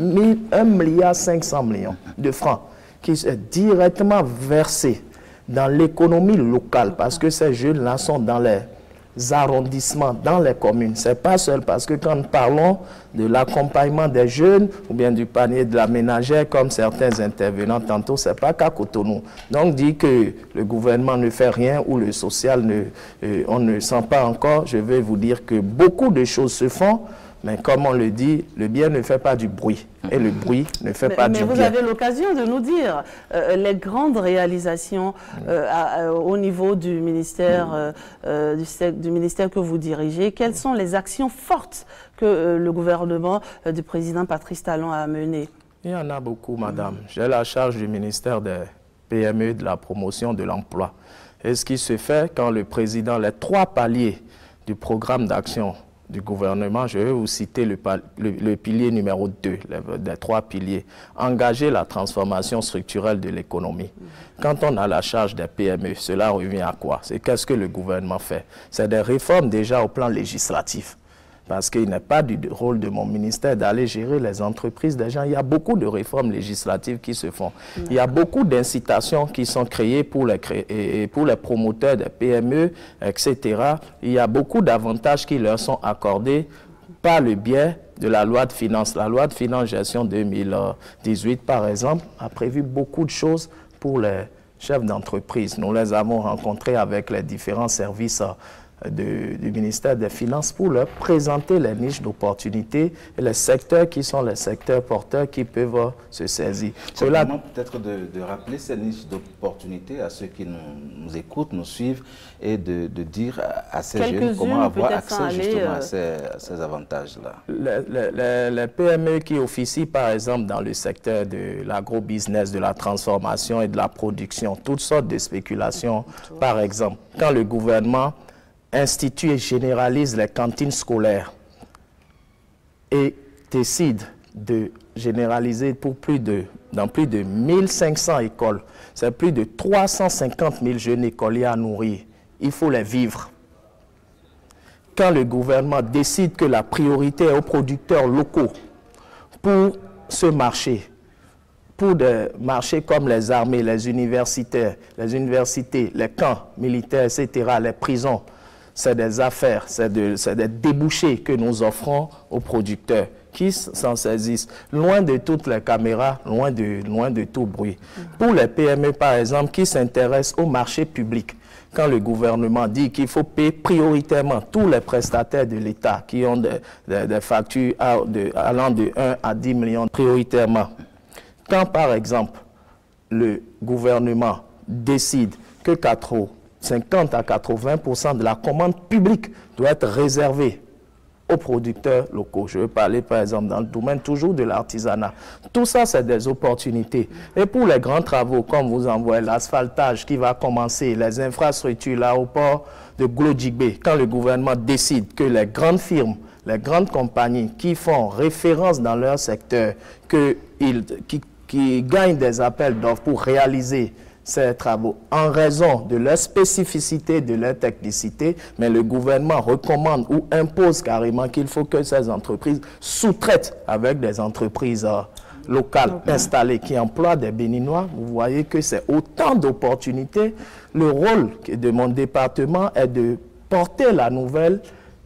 1,5 milliard de francs qui sont directement versés dans l'économie locale, parce que ces jeunes-là sont dans les arrondissements, dans les communes. Ce n'est pas seul, parce que quand nous parlons de l'accompagnement des jeunes ou bien du panier de la ménagère, comme certains intervenants tantôt, ce n'est pas qu'à Cotonou. Donc, dire que le gouvernement ne fait rien ou le social, on ne sent pas encore, je vais vous dire que beaucoup de choses se font, mais comme on le dit, le bien ne fait pas du bruit. Et le bruit ne fait pas du bien. Mais vous avez l'occasion de nous dire les grandes réalisations au niveau du ministère, du ministère que vous dirigez. Quelles sont les actions fortes que le gouvernement du président Patrice Talon a menées? Il y en a beaucoup, madame. J'ai la charge du ministère des PME, de la promotion de l'emploi. Et ce qui se fait quand le président, les 3 paliers du programme d'action du gouvernement, je vais vous citer le pilier numéro 2, des 3 piliers. Engager la transformation structurelle de l'économie. Quand on a la charge des PME, cela revient à quoi? C'est qu'est-ce que le gouvernement fait? C'est des réformes déjà au plan législatif. Parce qu'il n'est pas du rôle de mon ministère d'aller gérer les entreprises des gens. Il y a beaucoup de réformes législatives qui se font. Il y a beaucoup d'incitations qui sont créées pour les promoteurs des PME, etc. Il y a beaucoup d'avantages qui leur sont accordés par le biais de la loi de finances. La loi de finances gestion 2018, par exemple, a prévu beaucoup de choses pour les chefs d'entreprise. Nous les avons rencontrés avec les différents services du ministère des Finances pour leur présenter les niches d'opportunités et les secteurs qui sont les secteurs porteurs qui peuvent se saisir. Cela peut-être de rappeler ces niches d'opportunités à ceux qui nous écoutent, nous suivent, et de dire à ces jeunes comment avoir accès justement à ces avantages-là. Les PME qui officient par exemple dans le secteur de l'agro-business, de la transformation et de la production, toutes sortes de spéculations, par exemple, quand le gouvernement institue et généralise les cantines scolaires et décide de généraliser dans plus de 1500 écoles. C'est plus de 350 000 jeunes écoliers à nourrir. Il faut les vivre. Quand le gouvernement décide que la priorité est aux producteurs locaux pour ce marché, pour des marchés comme les armées, les universités, les camps militaires, etc., les prisons, c'est des affaires, c'est des débouchés que nous offrons aux producteurs qui s'en saisissent, loin de toutes les caméras, loin de tout bruit. Pour les PME, par exemple, qui s'intéressent au marché public, quand le gouvernement dit qu'il faut payer prioritairement tous les prestataires de l'État qui ont des factures allant de 1 à 10 millions prioritairement, quand, par exemple, le gouvernement décide que 50 à 80% de la commande publique doit être réservée aux producteurs locaux. Je veux parler par exemple dans le domaine toujours de l'artisanat. Tout ça, c'est des opportunités. Et pour les grands travaux, comme vous en voyez, l'asphaltage qui va commencer, les infrastructures, l'aéroport de Glodjigbe, quand le gouvernement décide que les grandes firmes, les grandes compagnies qui font référence dans leur secteur, qui gagnent des appels d'offres pour réaliser ces travaux en raison de leur spécificité, de leur technicité, mais le gouvernement recommande ou impose carrément qu'il faut que ces entreprises sous-traitent avec des entreprises locales installées qui emploient des Béninois. Vous voyez que c'est autant d'opportunités. Le rôle de mon département est de porter la nouvelle,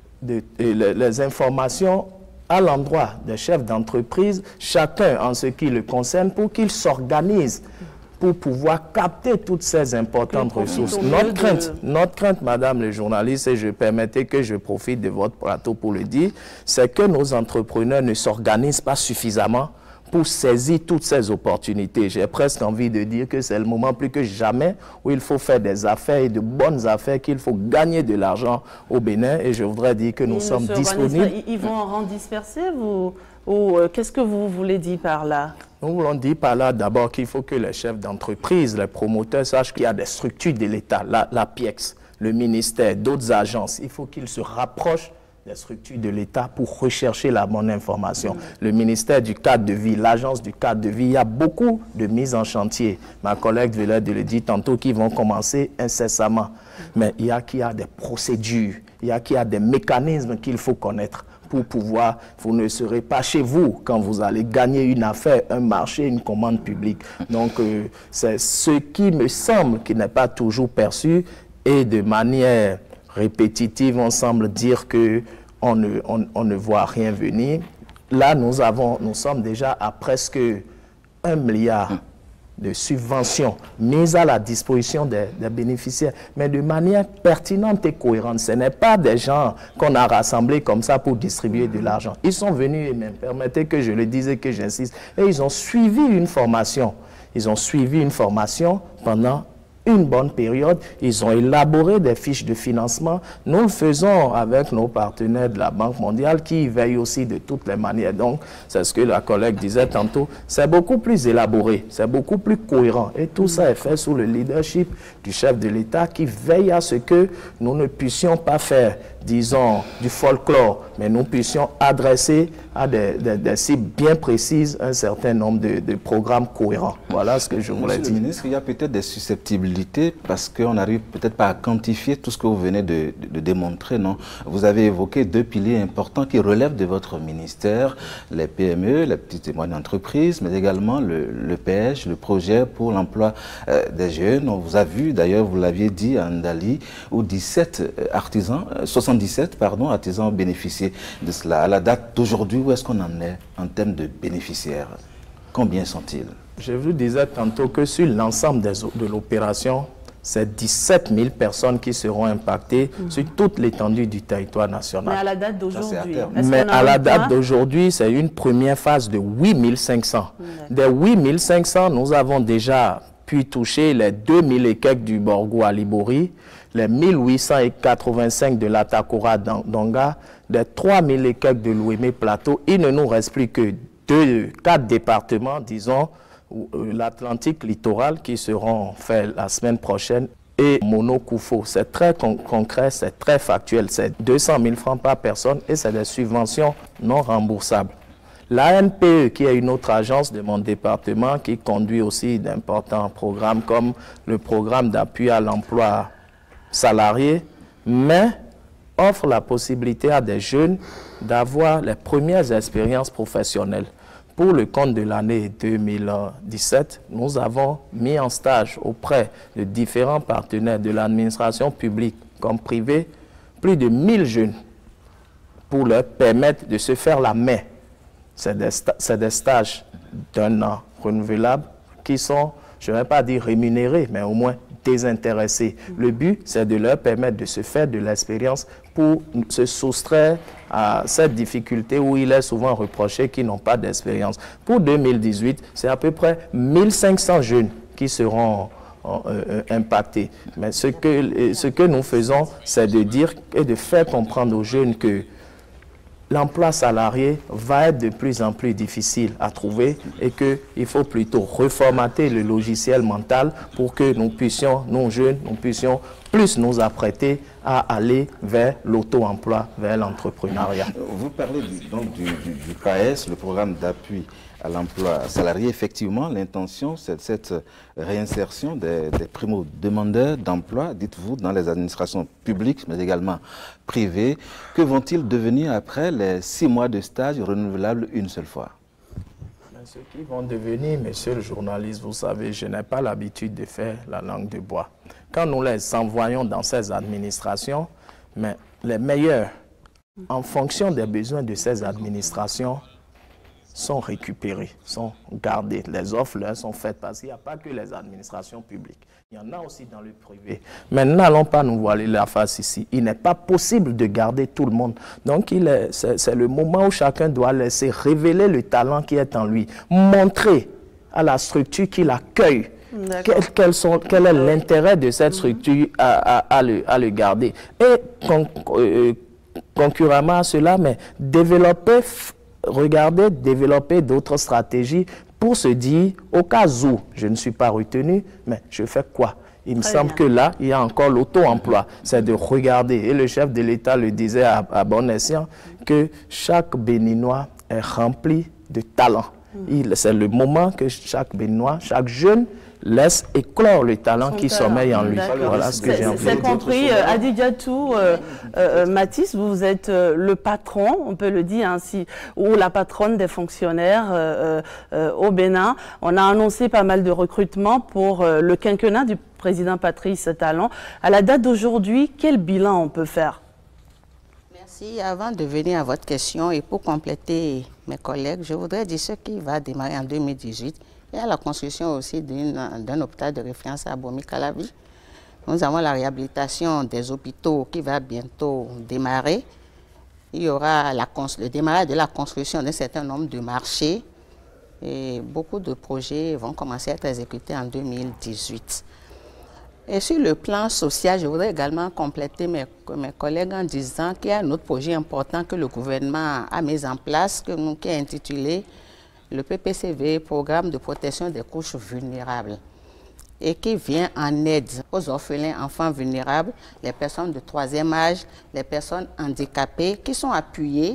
les informations à l'endroit des chefs d'entreprise, chacun en ce qui le concerne, pour qu'ils s'organisent pour pouvoir capter toutes ces importantes ressources. Notre crainte, madame le journaliste, et je permettez que je profite de votre plateau pour le dire, c'est que nos entrepreneurs ne s'organisent pas suffisamment pour saisir toutes ces opportunités. J'ai presque envie de dire que c'est le moment plus que jamais où il faut faire des affaires et de bonnes affaires, qu'il faut gagner de l'argent au Bénin. Et je voudrais dire que nous sommes disponibles. Ils vont en rang dispersé ou qu'est-ce que vous voulez dire par là? Nous voulons dire par là d'abord qu'il faut que les chefs d'entreprise, les promoteurs sachent qu'il y a des structures de l'État, la PIEX, le ministère, d'autres agences. Il faut qu'ils se rapprochent des structures de l'État pour rechercher la bonne information. Le ministère du cadre de vie, l'agence du cadre de vie, il y a beaucoup de mises en chantier. Ma collègue venait de le dire tantôt, qui vont commencer incessamment. Mais il y a des procédures, il y a des mécanismes qu'il faut connaître pour pouvoir, vous ne serez pas chez vous quand vous allez gagner une affaire, un marché, une commande publique. Donc, c'est ce qui me semble qui n'est pas toujours perçu et de manière répétitive, on semble dire qu'on ne voit rien venir. Là, nous sommes déjà à presque 1 milliard de subventions mises à la disposition des bénéficiaires, mais de manière pertinente et cohérente. Ce n'est pas des gens qu'on a rassemblés comme ça pour distribuer de l'argent. Ils sont venus eux-mêmes, permettez que je le dise et que j'insiste, et ils ont suivi une formation. Ils ont suivi une formation pendant une bonne période. Ils ont élaboré des fiches de financement. Nous le faisons avec nos partenaires de la Banque mondiale qui y veillent aussi de toutes les manières. Donc, c'est ce que la collègue disait tantôt. C'est beaucoup plus élaboré, c'est beaucoup plus cohérent. Et tout ça est fait sous le leadership du chef de l'État qui veille à ce que nous ne puissions pas faire, disons, du folklore, mais nous puissions adresser à des cibles bien précises un certain nombre de programmes cohérents. Voilà ce que je voulais dire. Monsieur le ministre, il y a peut-être des susceptibilités parce qu'on n'arrive peut-être pas à quantifier tout ce que vous venez de démontrer, non? Vous avez évoqué 2 piliers importants qui relèvent de votre ministère, les PME, les petites et moyennes entreprises, mais également le PEJ, le projet pour l'emploi des jeunes. On vous a vu, d'ailleurs, vous l'aviez dit à Ndali, où 77 artisans ont bénéficié de cela. À la date d'aujourd'hui, où est-ce qu'on en est en termes de bénéficiaires? Combien sont-ils? Je vous disais tantôt que sur l'ensemble de l'opération, c'est 17 000 personnes qui seront impactées sur toute l'étendue du territoire national. Mais à la date d'aujourd'hui, mais à la date d'aujourd'hui, c'est une première phase de 8 500. Des 8 500, nous avons déjà pu toucher les 2 000 et quelques du Borgo à Libori, les 1 885 de l'Atakora d'Onga, des 3 000 et quelques de l'Ouémé Plateau. Il ne nous reste plus que 4 départements, disons, l'Atlantique littoral qui seront faits la semaine prochaine et Monokoufo. C'est très concret, c'est très factuel. C'est 200 000 francs par personne et c'est des subventions non remboursables. L'ANPE, qui est une autre agence de mon département, qui conduit aussi d'importants programmes comme le programme d'appui à l'emploi salarié, mais offre la possibilité à des jeunes d'avoir les premières expériences professionnelles. Pour le compte de l'année 2017, nous avons mis en stage auprès de différents partenaires de l'administration publique comme privée plus de 1000 jeunes pour leur permettre de se faire la main. C'est des stages d'1 an renouvelables qui sont, je ne vais pas dire rémunérés, mais au moins désintéressés. Le but, c'est de leur permettre de se faire de l'expérience pour se soustraire à cette difficulté où il est souvent reproché qu'ils n'ont pas d'expérience. Pour 2018, c'est à peu près 1500 jeunes qui seront impactés. Mais ce que nous faisons, c'est de dire et de faire comprendre aux jeunes que l'emploi salarié va être de plus en plus difficile à trouver et qu'il faut plutôt reformater le logiciel mental pour que nous puissions, nous jeunes, nous puissions plus nous apprêter à aller vers l'auto-emploi, vers l'entrepreneuriat. Vous parlez du PAES, le programme d'appui à l'emploi salarié. Effectivement, l'intention, c'est cette réinsertion des primo-demandeurs d'emploi, dites-vous, dans les administrations publiques, mais également privées. Que vont-ils devenir après les 6 mois de stage renouvelables une seule fois? Ceux qui vont devenir, monsieur le journaliste, vous savez, je n'ai pas l'habitude de faire la langue de bois. Quand nous les envoyons dans ces administrations, mais les meilleurs, en fonction des besoins de ces administrations, sont récupérés, sont gardés. Les offres leur sont faites parce qu'il n'y a pas que les administrations publiques. Il y en a aussi dans le privé. Mais n'allons pas nous voiler la face ici. Il n'est pas possible de garder tout le monde. Donc, c'est le moment où chacun doit laisser révéler le talent qui est en lui, montrer à la structure qu'il accueille quel est l'intérêt de cette structure à le garder. Et concurremment à cela, mais développer d'autres stratégies pour se dire, au cas où je ne suis pas retenu, mais je fais quoi? Il me semble que là, il y a encore l'auto-emploi. C'est de regarder, et le chef de l'État le disait à bon escient, que chaque Béninois est rempli de talent. C'est le moment que chaque Béninois, chaque jeune, laisse éclore le talent qui sommeille en lui. Voilà ce que j'ai envie de dire. C'est compris. Adidiatou, Mathis, vous êtes le patron, on peut le dire ainsi, ou la patronne des fonctionnaires au Bénin. On a annoncé pas mal de recrutements pour le quinquennat du président Patrice Talon. À la date d'aujourd'hui, quel bilan on peut faire? Merci. Avant de venir à votre question et pour compléter mes collègues, je voudrais dire ce qui va démarrer en 2018. Il y a la construction aussi d'un hôpital de référence à Bomi-Calavi. Nous avons la réhabilitation des hôpitaux qui va bientôt démarrer. Il y aura le démarrage de la construction d'un certain nombre de marchés. Et beaucoup de projets vont commencer à être exécutés en 2018. Et sur le plan social, je voudrais également compléter mes collègues en disant qu'il y a un autre projet important que le gouvernement a mis en place, qui est intitulé le PPCV, Programme de protection des couches vulnérables, et qui vient en aide aux orphelins enfants vulnérables, les personnes de 3e âge, les personnes handicapées, qui sont appuyées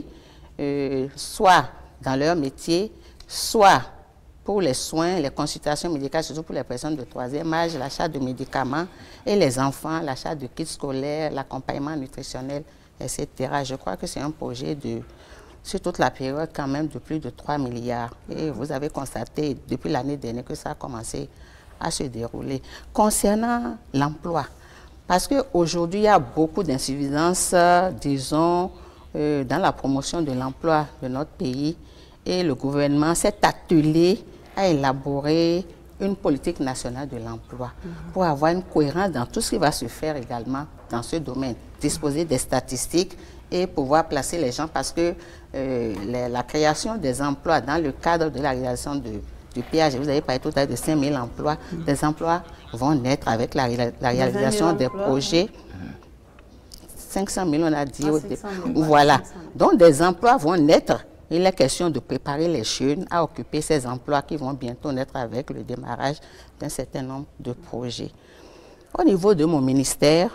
soit dans leur métier, soit pour les soins, les consultations médicales, surtout pour les personnes de 3e âge, l'achat de médicaments, et les enfants, l'achat de kits scolaires, l'accompagnement nutritionnel, etc. Je crois que c'est un projet sur toute la période quand même de plus de 3 milliards. Et vous avez constaté depuis l'année dernière que ça a commencé à se dérouler. Concernant l'emploi, parce qu'aujourd'hui il y a beaucoup d'insuffisances, disons, dans la promotion de l'emploi de notre pays, et le gouvernement s'est attelé à élaborer une politique nationale de l'emploi pour avoir une cohérence dans tout ce qui va se faire également dans ce domaine, disposer des statistiques et pouvoir placer les gens, parce que la création des emplois dans le cadre de la réalisation du péage, vous avez parlé tout à l'heure de 5 000 emplois, des emplois vont naître avec la réalisation des projets. 500 000, on a dit. Voilà. Donc des emplois vont naître. Il est question de préparer les jeunes à occuper ces emplois qui vont bientôt naître avec le démarrage d'un certain nombre de projets. Au niveau de mon ministère,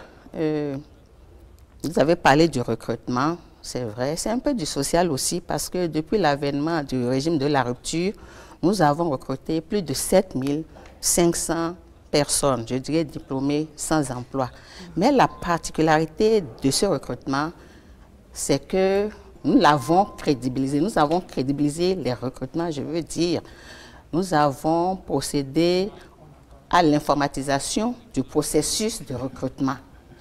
vous avez parlé du recrutement, c'est vrai. C'est un peu du social aussi, parce que depuis l'avènement du régime de la rupture, nous avons recruté plus de 7 500 personnes, je dirais diplômées sans emploi. Mais la particularité de ce recrutement, c'est que nous l'avons crédibilisé. Nous avons crédibilisé les recrutements, je veux dire. Nous avons procédé à l'informatisation du processus de recrutement.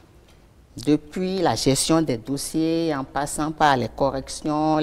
Depuis la gestion des dossiers, en passant par les corrections,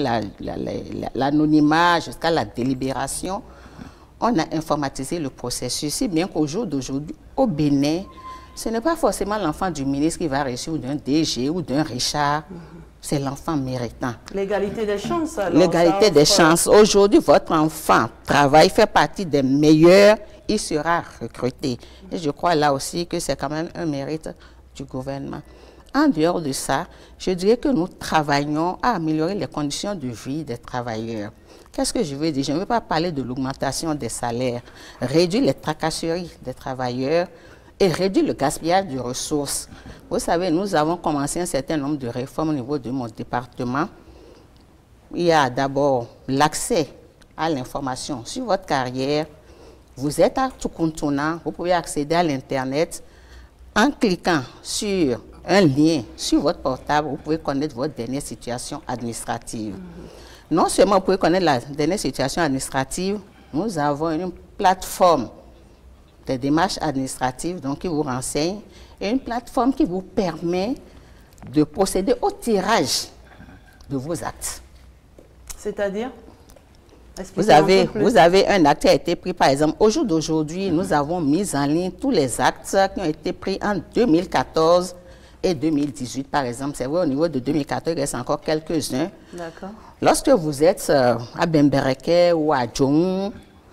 l'anonymat, jusqu'à la délibération, on a informatisé le processus, si bien qu'au jour d'aujourd'hui, au Bénin, ce n'est pas forcément l'enfant du ministre qui va réussir, ou d'un DG, ou d'un Richard, c'est l'enfant méritant. L'égalité des chances, alors. L'égalité des chances. Aujourd'hui, votre enfant travaille, fait partie des meilleurs, il sera recruté. Et je crois là aussi que c'est quand même un mérite du gouvernement. En dehors de ça, je dirais que nous travaillons à améliorer les conditions de vie des travailleurs. Qu'est-ce que je veux dire? Je ne veux pas parler de l'augmentation des salaires, réduire les tracasseries des travailleurs et réduire le gaspillage de ressources. Vous savez, nous avons commencé un certain nombre de réformes au niveau de mon département. Il y a d'abord l'accès à l'information sur votre carrière. Vous êtes à Tukuntuna, vous pouvez accéder à l'Internet en cliquant sur un lien sur votre portable. Vous pouvez connaître votre dernière situation administrative. Non seulement vous pouvez connaître la dernière situation administrative, nous avons une plateforme des démarches administratives donc, qui vous renseigne et une plateforme qui vous permet de procéder au tirage de vos actes. C'est-à-dire? Vous avez un acte qui a été pris, par exemple, au jour d'aujourd'hui, nous avons mis en ligne tous les actes qui ont été pris en 2014 et 2018, par exemple. C'est vrai, au niveau de 2014, il reste encore quelques-uns. D'accord. Lorsque vous êtes à Bembereke ou à Djong,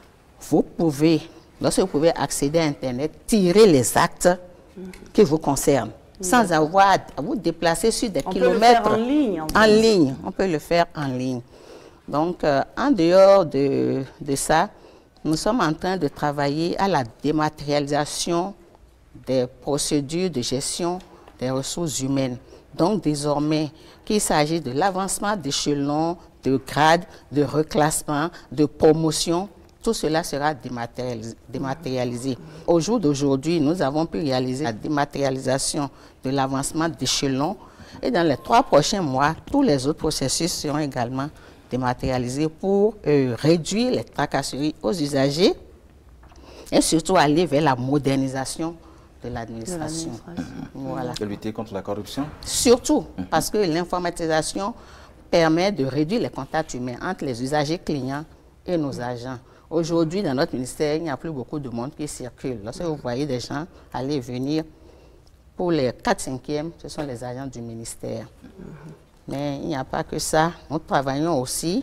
lorsque vous pouvez accéder à Internet, tirer les actes qui vous concernent, sans avoir à vous déplacer sur des kilomètres. On peut le faire en ligne. En ligne, on peut le faire en ligne. Donc, en dehors de ça, nous sommes en train de travailler à la dématérialisation des procédures de gestion des ressources humaines. Donc, désormais, qu'il s'agit de l'avancement d'échelons, de grades, de reclassement, de promotion, tout cela sera dématérialisé. Au jour d'aujourd'hui, nous avons pu réaliser la dématérialisation de l'avancement d'échelons et dans les 3 prochains mois, tous les autres processus seront également dématérialisés pour réduire les tracasseries aux usagers et surtout aller vers la modernisation de l'administration. Voilà. Et lutter contre la corruption? Surtout, parce que l'informatisation permet de réduire les contacts humains entre les usagers clients et nos agents. Aujourd'hui, dans notre ministère, il n'y a plus beaucoup de monde qui circule. Lorsque vous voyez des gens aller et venir, pour les 4/5e, ce sont les agents du ministère. Mais il n'y a pas que ça. Nous travaillons aussi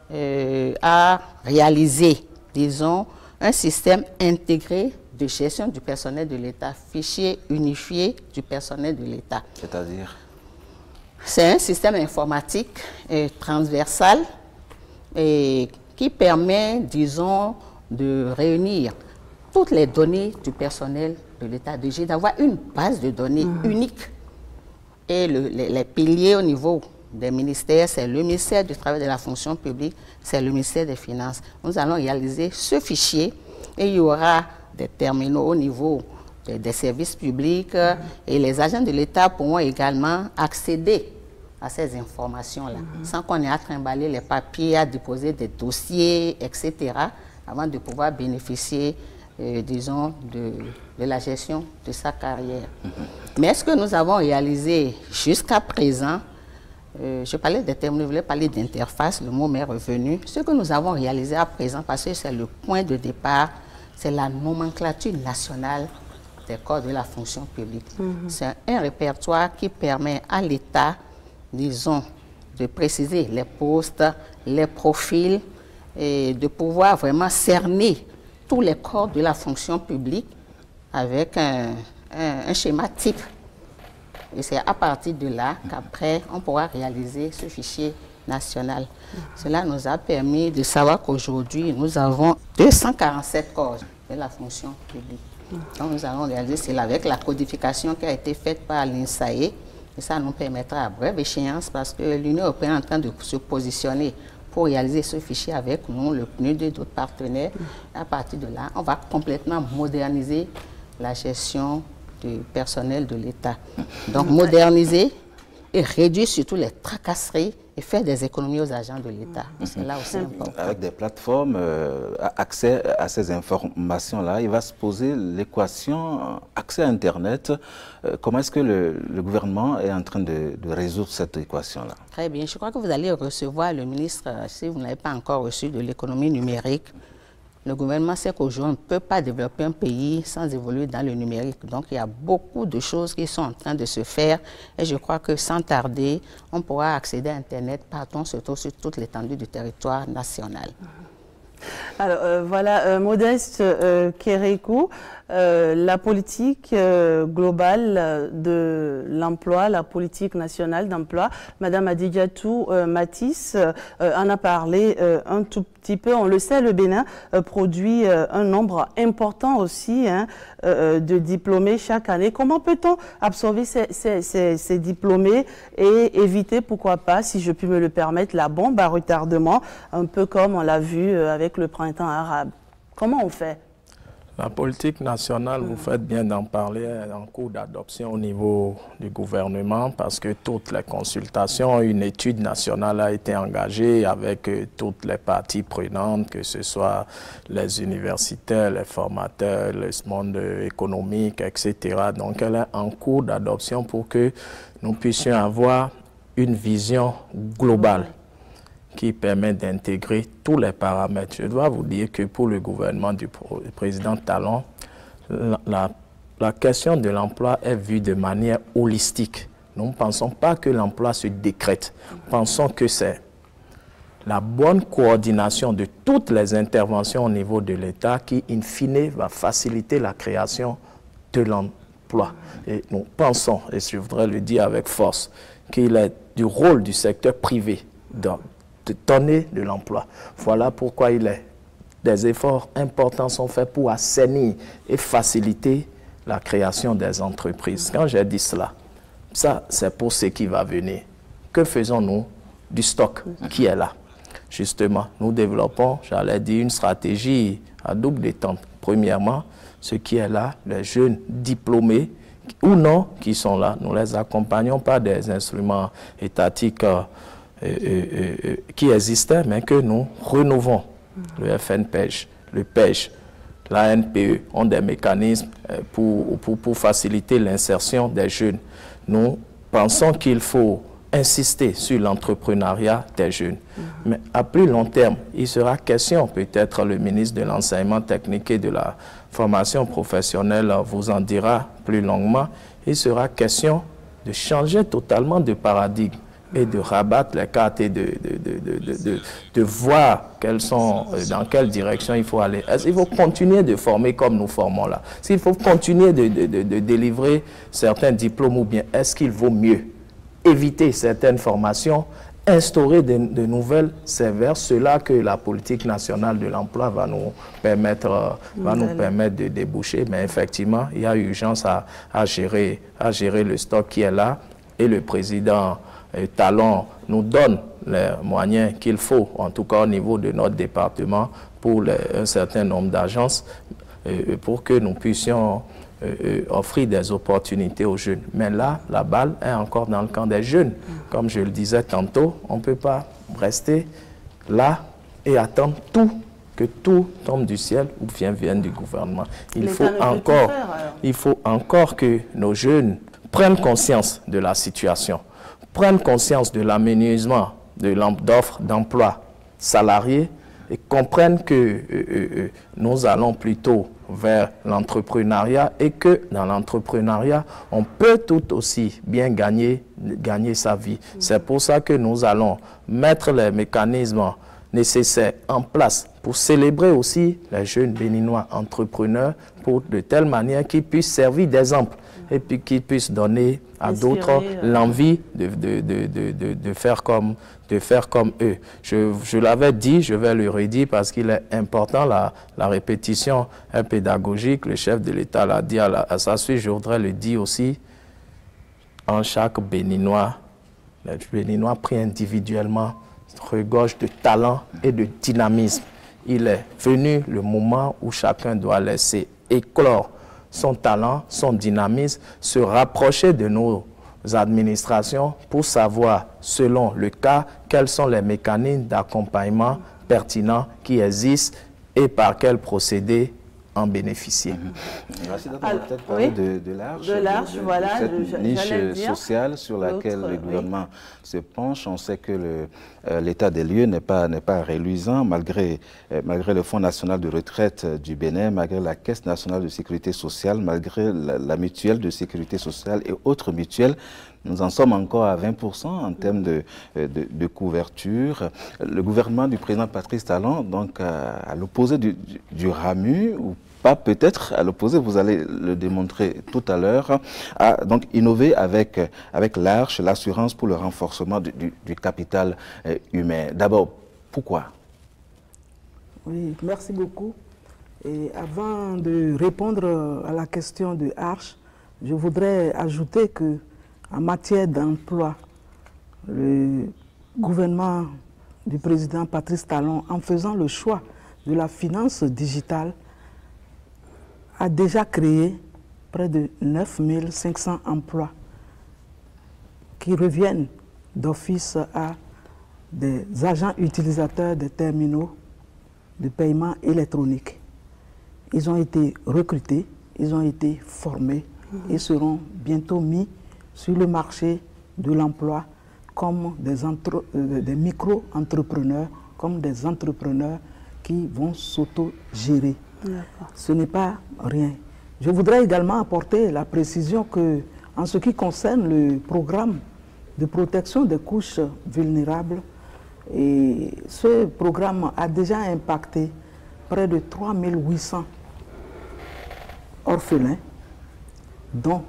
à réaliser, disons, un système intégré de gestion du personnel de l'État, fichier unifié du personnel de l'État. C'est-à-dire? C'est un système informatique transversal et qui permet, disons, de réunir toutes les données du personnel de l'État, d'avoir une base de données unique. Et les piliers au niveau des ministères, c'est le ministère du Travail et de la Fonction publique, c'est le ministère des Finances. Nous allons réaliser ce fichier et il y aura des terminaux au niveau des services publics et les agents de l'État pourront également accéder à ces informations-là, sans qu'on ait à trimballer les papiers, à déposer des dossiers, etc., avant de pouvoir bénéficier, disons, de la gestion de sa carrière. Mais ce que nous avons réalisé jusqu'à présent, je parlais des termes, je voulais parler d'interface, le mot m'est revenu. Ce que nous avons réalisé à présent, parce que c'est le point de départ, c'est la nomenclature nationale des corps de la fonction publique. C'est un répertoire qui permet à l'État, disons, de préciser les postes, les profils, et de pouvoir vraiment cerner tous les corps de la fonction publique avec un schéma type. Et c'est à partir de là qu'après, on pourra réaliser ce fichier national. Cela nous a permis de savoir qu'aujourd'hui, nous avons 247 corps de la fonction publique. Donc, nous allons réaliser cela avec la codification qui a été faite par l'INSAE. Et ça nous permettra à brève échéance parce que l'Union européenne est en train de se positionner pour réaliser ce fichier avec nous, le PNUD et d'autres partenaires. À partir de là, on va complètement moderniser la gestion du personnel de l'État. Donc, moderniser et réduire surtout les tracasseries et faire des économies aux agents de l'État. C'est là aussi important. Avec des plateformes, accès à ces informations-là, il va se poser l'équation accès à Internet. Comment est-ce que le gouvernement est en train de résoudre cette équation-là? Très bien. Je crois que vous allez recevoir le ministre, si vous n'avez pas encore reçu, de l'économie numérique. Le gouvernement sait qu'aujourd'hui, on ne peut pas développer un pays sans évoluer dans le numérique. Donc, il y a beaucoup de choses qui sont en train de se faire. Et je crois que sans tarder, on pourra accéder à Internet partout, surtout sur toute l'étendue du territoire national. Alors, voilà, Modeste Kérékou, la politique globale de l'emploi, la politique nationale d'emploi. Madame Adidjatou Matisse en a parlé un tout petit peu. On le sait, le Bénin produit un nombre important aussi de diplômés chaque année. Comment peut-on absorber ces diplômés et éviter, pourquoi pas, si je puis me le permettre, la bombe à retardement, un peu comme on l'a vu avec le printemps arabe? Comment on fait? La politique nationale, vous faites bien d'en parler, est en cours d'adoption au niveau du gouvernement parce que toutes les consultations, une étude nationale a été engagée avec toutes les parties prenantes, que ce soit les universitaires, les formateurs, le monde économique, etc. Donc elle est en cours d'adoption pour que nous puissions avoir une vision globale qui permet d'intégrer tous les paramètres. Je dois vous dire que pour le gouvernement du président Talon, la question de l'emploi est vue de manière holistique. Nous ne pensons pas que l'emploi se décrète. Nous pensons que c'est la bonne coordination de toutes les interventions au niveau de l'État qui, in fine, va faciliter la création de l'emploi. Et nous pensons, et je voudrais le dire avec force, qu'il est du rôle du secteur privé de donner de l'emploi. Voilà pourquoi des efforts importants sont faits pour assainir et faciliter la création des entreprises. Quand j'ai dit cela, ça c'est pour ce qui va venir. Que faisons-nous du stock qui est là? Justement, nous développons, j'allais dire, une stratégie à double détente. Premièrement, ce qui est là, les jeunes diplômés ou non qui sont là, nous les accompagnons par des instruments étatiques qui existaient, mais que nous renovons. Le FNPEJ, le PEJ, l'ANPE ont des mécanismes pour faciliter l'insertion des jeunes. Nous pensons qu'il faut insister sur l'entrepreneuriat des jeunes. Mais à plus long terme, il sera question, peut-être le ministre de l'Enseignement technique et de la formation professionnelle vous en dira plus longuement, il sera question de changer totalement de paradigme et de rabattre les cartes et de voir dans quelle direction il faut aller. Est-ce qu'il faut continuer de former comme nous formons là? S'il faut continuer de délivrer certains diplômes ou bien est-ce qu'il vaut mieux éviter certaines formations, instaurer de nouvelles, c'est vers cela que la politique nationale de l'emploi va nous permettre de déboucher. Mais effectivement, il y a urgence à gérer le stock qui est là et le président Talon nous donne les moyens qu'il faut, en tout cas au niveau de notre département, pour un certain nombre d'agences, pour que nous puissions offrir des opportunités aux jeunes. Mais là, la balle est encore dans le camp des jeunes. Comme je le disais tantôt, on ne peut pas rester là et attendre que tout tombe du ciel ou vienne du gouvernement. Il faut encore que nos jeunes prennent conscience de la situation, prennent conscience de l'aménagement d'offres d'emploi salariés et comprennent que nous allons plutôt vers l'entrepreneuriat et que dans l'entrepreneuriat, on peut tout aussi bien gagner sa vie. C'est pour ça que nous allons mettre les mécanismes nécessaires en place pour célébrer aussi les jeunes béninois entrepreneurs pour de telle manière qu'ils puissent servir d'exemple et puis qu'ils puissent donner à d'autres l'envie de faire comme eux. Je l'avais dit, je vais le redire parce qu'il est important, la répétition est pédagogique. Le chef de l'État l'a dit à sa suite, je voudrais le dire aussi. En chaque Béninois, les Béninois pris individuellement regorge de talent et de dynamisme. Il est venu le moment où chacun doit laisser éclore son talent, son dynamisme, se rapprocher de nos administrations pour savoir, selon le cas, quels sont les mécanismes d'accompagnement pertinents qui existent et par quels procédés en bénéficier. Rachida, on va peut-être parler de l'ARCHE, cette niche sociale sur laquelle le gouvernement se penche. On sait que l'état des lieux n'est pas reluisant, malgré le Fonds national de retraite du Bénin, malgré la Caisse nationale de sécurité sociale, malgré la mutuelle de sécurité sociale et autres mutuelles. Nous en sommes encore à 20% en termes de couverture. Le gouvernement du président Patrice Talon, donc à l'opposé du RAMU, ou pas peut-être à l'opposé, vous allez le démontrer tout à l'heure, a donc innové avec l'Arche, l'assurance pour le renforcement du capital humain. D'abord, pourquoi? Oui, merci beaucoup. Et avant de répondre à la question de Arche, je voudrais ajouter que en matière d'emploi, le gouvernement du président Patrice Talon, en faisant le choix de la finance digitale, a déjà créé près de 9 500 emplois qui reviennent d'office à des agents utilisateurs des terminaux de paiement électronique. Ils ont été recrutés, ils ont été formés et seront bientôt mis sur le marché de l'emploi comme des micro-entrepreneurs, comme des entrepreneurs qui vont s'auto-gérer. Ce n'est pas rien. Je voudrais également apporter la précision que, en ce qui concerne le programme de protection des couches vulnérables, et ce programme a déjà impacté près de 3 800 orphelins, dont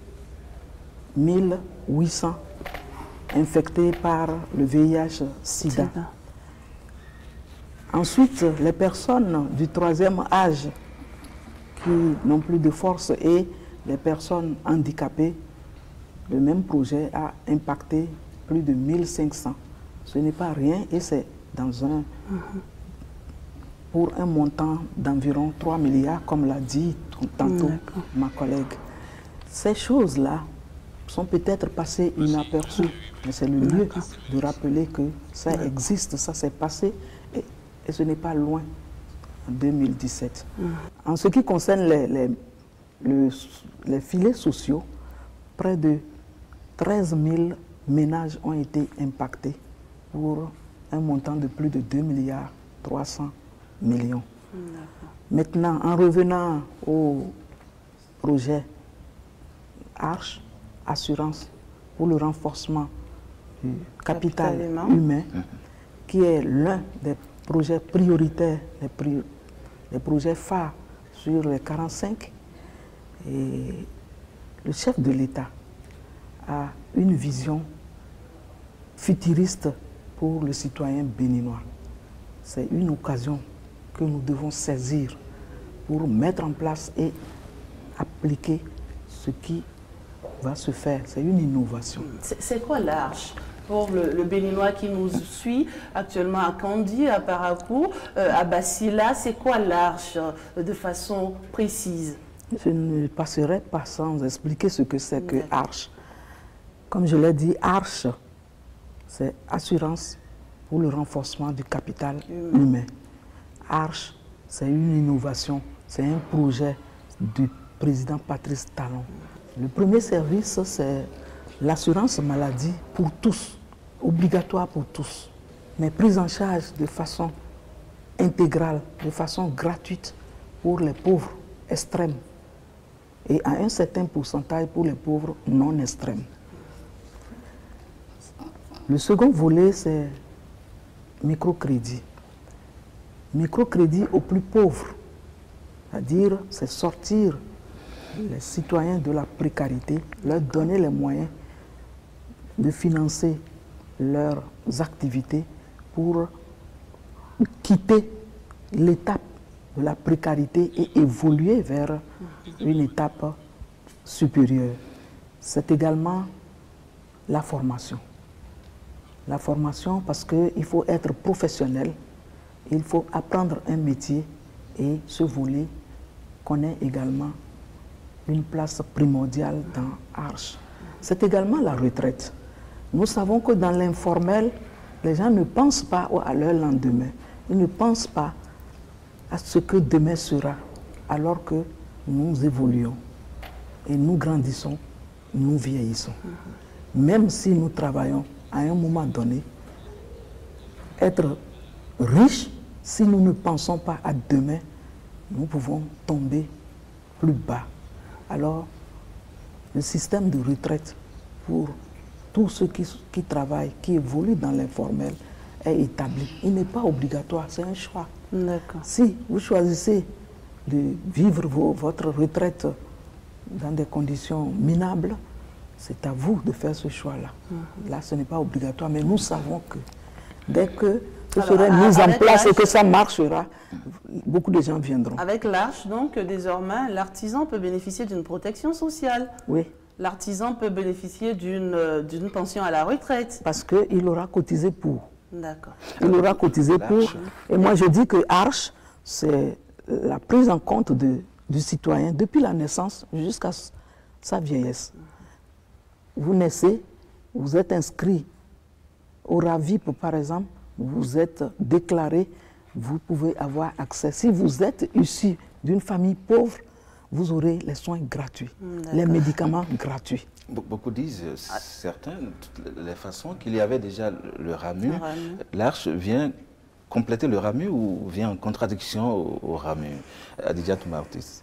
1 800 infectés par le VIH-Sida. Ensuite, les personnes du 3e âge qui n'ont plus de force et les personnes handicapées, le même projet a impacté plus de 1500. Ce n'est pas rien et c'est pour un montant d'environ 3 milliards, comme l'a dit tantôt ma collègue. Ces choses-là sont peut-être passées inaperçues, mais c'est le lieu de rappeler que ça existe, ça s'est passé et ce n'est pas loin, en 2017. En ce qui concerne les filets sociaux, près de 13 000 ménages ont été impactés pour un montant de plus de 2 milliards 300 millions. Maintenant, en revenant au projet Arche, assurance pour le renforcement du capital humain, qui est l'un des projets prioritaires, les projets phares sur les 45. Et le chef de l'État a une vision futuriste pour le citoyen béninois. C'est une occasion que nous devons saisir pour mettre en place et appliquer ce qui va se faire. C'est une innovation. C'est quoi l'Arche pour le Béninois qui nous suit actuellement à Kandi, à Parakou, à Basila? C'est quoi l'Arche de façon précise? Je ne passerai pas sans expliquer ce que c'est que Arche. Comme je l'ai dit, Arche, c'est assurance pour le renforcement du capital humain. Arche, c'est une innovation, c'est un projet du président Patrice Talon. Le premier service, c'est l'assurance maladie pour tous, obligatoire pour tous, mais prise en charge de façon intégrale, de façon gratuite pour les pauvres extrêmes et à un certain pourcentage pour les pauvres non extrêmes. Le second volet, c'est microcrédit. Microcrédit aux plus pauvres, c'est-à-dire c'est sortir les citoyens de la précarité, leur donner les moyens de financer leurs activités pour quitter l'étape de la précarité et évoluer vers une étape supérieure. C'est également la formation. La formation parce qu'il faut être professionnel, il faut apprendre un métier et ce volet connaît également une place primordiale dans Arche. C'est également la retraite. Nous savons que dans l'informel, les gens ne pensent pas à leur lendemain. Ils ne pensent pas à ce que demain sera, alors que nous évoluons et nous grandissons, nous vieillissons. Même si nous travaillons à un moment donné, être riche, si nous ne pensons pas à demain, nous pouvons tomber plus bas. Alors, le système de retraite pour tous ceux qui travaillent, qui évoluent dans l'informel, est établi. Il n'est pas obligatoire, c'est un choix. Si vous choisissez de vivre votre retraite dans des conditions minables, c'est à vous de faire ce choix-là. Là, ce n'est pas obligatoire, mais nous savons que dès que ce serait mis en place et que ça marchera, beaucoup de gens viendront. Avec l'Arche, donc, désormais, l'artisan peut bénéficier d'une protection sociale. Oui. L'artisan peut bénéficier d'une pension à la retraite. Parce qu'il aura cotisé pour. D'accord. Il aura cotisé pour. Et moi, je dis que Arche, c'est la prise en compte du citoyen depuis la naissance jusqu'à sa vieillesse. Vous naissez, vous êtes inscrit au RAVIP, par exemple, vous êtes déclaré, vous pouvez avoir accès. Si vous êtes issu d'une famille pauvre, vous aurez les soins gratuits, les médicaments gratuits. Beaucoup disent, certains, les façons qu'il y avait déjà le RAMU, l'Arche vient compléter le RAMU ou vient en contradiction au RAMU? Adidja Toumartis.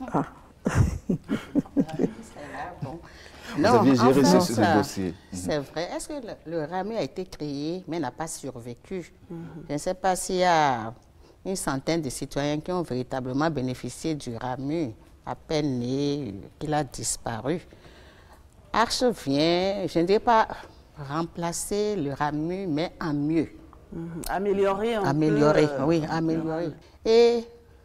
Non, en fait, c'est vrai. Est-ce que le RAMU a été créé, mais n'a pas survécu? Je ne sais pas s'il y a une centaine de citoyens qui ont véritablement bénéficié du RAMU, à peine né, qu'il a disparu. Arche vient, je ne dirais pas remplacer le RAMU, mais en mieux. Améliorer un peu. Améliorer, oui, améliorer. Et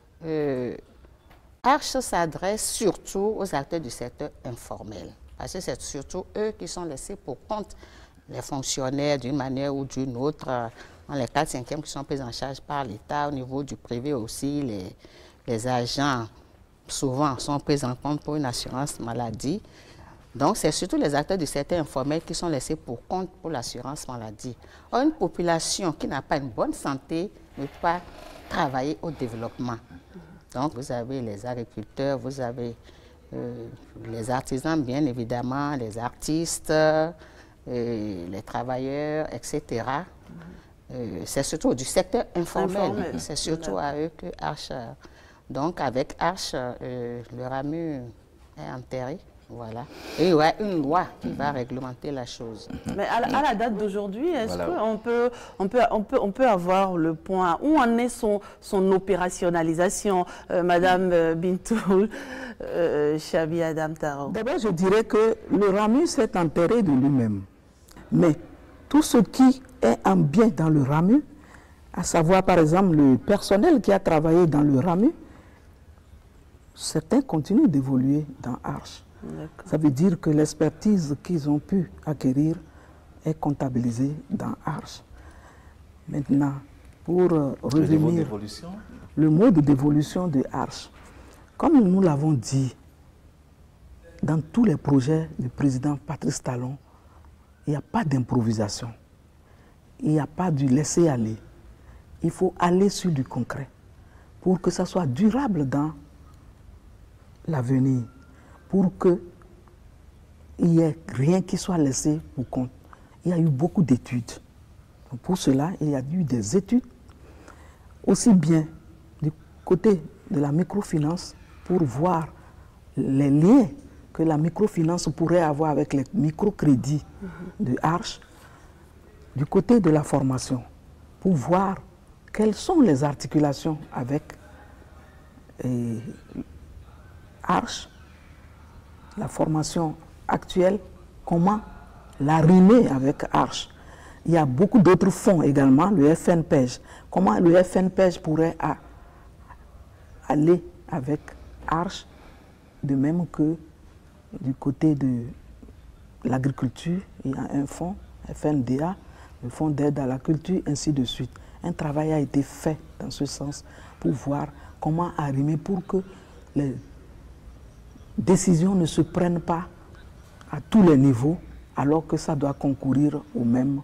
Arche s'adresse surtout aux acteurs du secteur informel. Parce que c'est surtout eux qui sont laissés pour compte, les fonctionnaires d'une manière ou d'une autre, dans les 4/5e qui sont pris en charge par l'État, au niveau du privé aussi, les agents souvent sont pris en compte pour une assurance maladie. Donc c'est surtout les acteurs du secteur informel qui sont laissés pour compte pour l'assurance maladie. Or, une population qui n'a pas une bonne santé ne peut pas travailler au développement. Donc vous avez les agriculteurs, vous avez les artisans, bien évidemment, les artistes, les travailleurs, etc. C'est surtout du secteur informel. C'est surtout à eux que Arche... Donc, avec Arche, le RAMU est enterré. Voilà. Et il y aura une loi qui va réglementer la chose. Mais à la date d'aujourd'hui, est-ce qu'on peut avoir le point où en est son opérationnalisation, Madame Bintou Chabi Adam Taro? D'abord, je dirais que le RAMU s'est enterré de lui-même. Mais tout ce qui est en bien dans le RAMU, à savoir par exemple le personnel qui a travaillé dans le RAMU, certains continuent d'évoluer dans Arche. Ça veut dire que l'expertise qu'ils ont pu acquérir est comptabilisée dans Arche. Maintenant, pour revenir, le mode d'évolution de Arche, comme nous l'avons dit, dans tous les projets du président Patrice Talon, il n'y a pas d'improvisation, il n'y a pas du laisser-aller. Il faut aller sur du concret pour que ça soit durable dans l'avenir, pour qu'il n'y ait rien qui soit laissé pour compte. Il y a eu beaucoup d'études. Pour cela, il y a eu des études, aussi bien du côté de la microfinance, pour voir les liens que la microfinance pourrait avoir avec les microcrédits de Arche, du côté de la formation, pour voir quelles sont les articulations avec Arche, la formation actuelle, comment la rimer avec Arche. Il y a beaucoup d'autres fonds également, le FNPEJ. Comment le FNPEJ pourrait aller avec Arche, de même que du côté de l'agriculture, il y a un fonds, FNDA, le fonds d'aide à la culture, ainsi de suite. Un travail a été fait dans ce sens pour voir comment arrimer pour que les décisions ne se prennent pas à tous les niveaux, alors que ça doit concourir au même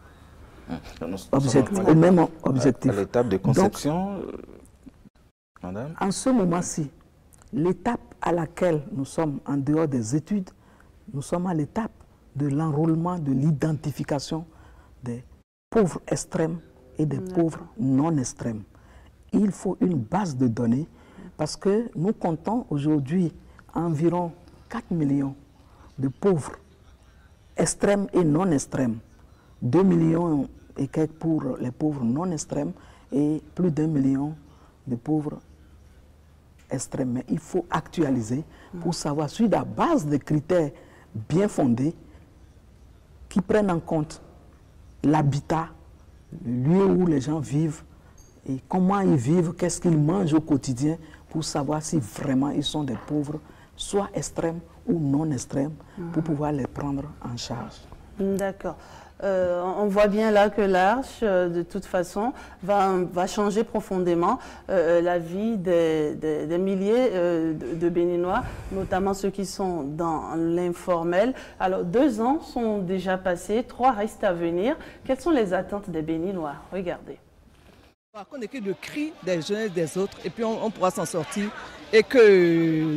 objectif. À l'étape de conception, madame? En ce moment-ci, l'étape à laquelle nous sommes en dehors des études, nous sommes à l'étape de l'enrôlement, de l'identification des pauvres extrêmes et des pauvres non extrêmes. Il faut une base de données parce que nous comptons aujourd'hui environ 4 millions de pauvres extrêmes et non extrêmes. 2 millions et quelques pour les pauvres non extrêmes et plus d'1 million de pauvres extrêmes. Mais il faut actualiser pour savoir, sur la base de critères bien fondés qui prennent en compte l'habitat, le lieu où les gens vivent et comment ils vivent, qu'est-ce qu'ils mangent au quotidien pour savoir si vraiment ils sont des pauvres, soit extrêmes ou non extrêmes, pour pouvoir les prendre en charge. D'accord. On voit bien là que l'Arche, de toute façon, va changer profondément la vie des milliers de Béninois, notamment ceux qui sont dans l'informel. Alors, 2 ans sont déjà passés, 3 restent à venir. Quelles sont les attentes des Béninois? Regardez. Qu'on ait que le cri des uns et des autres, et puis on pourra s'en sortir, et que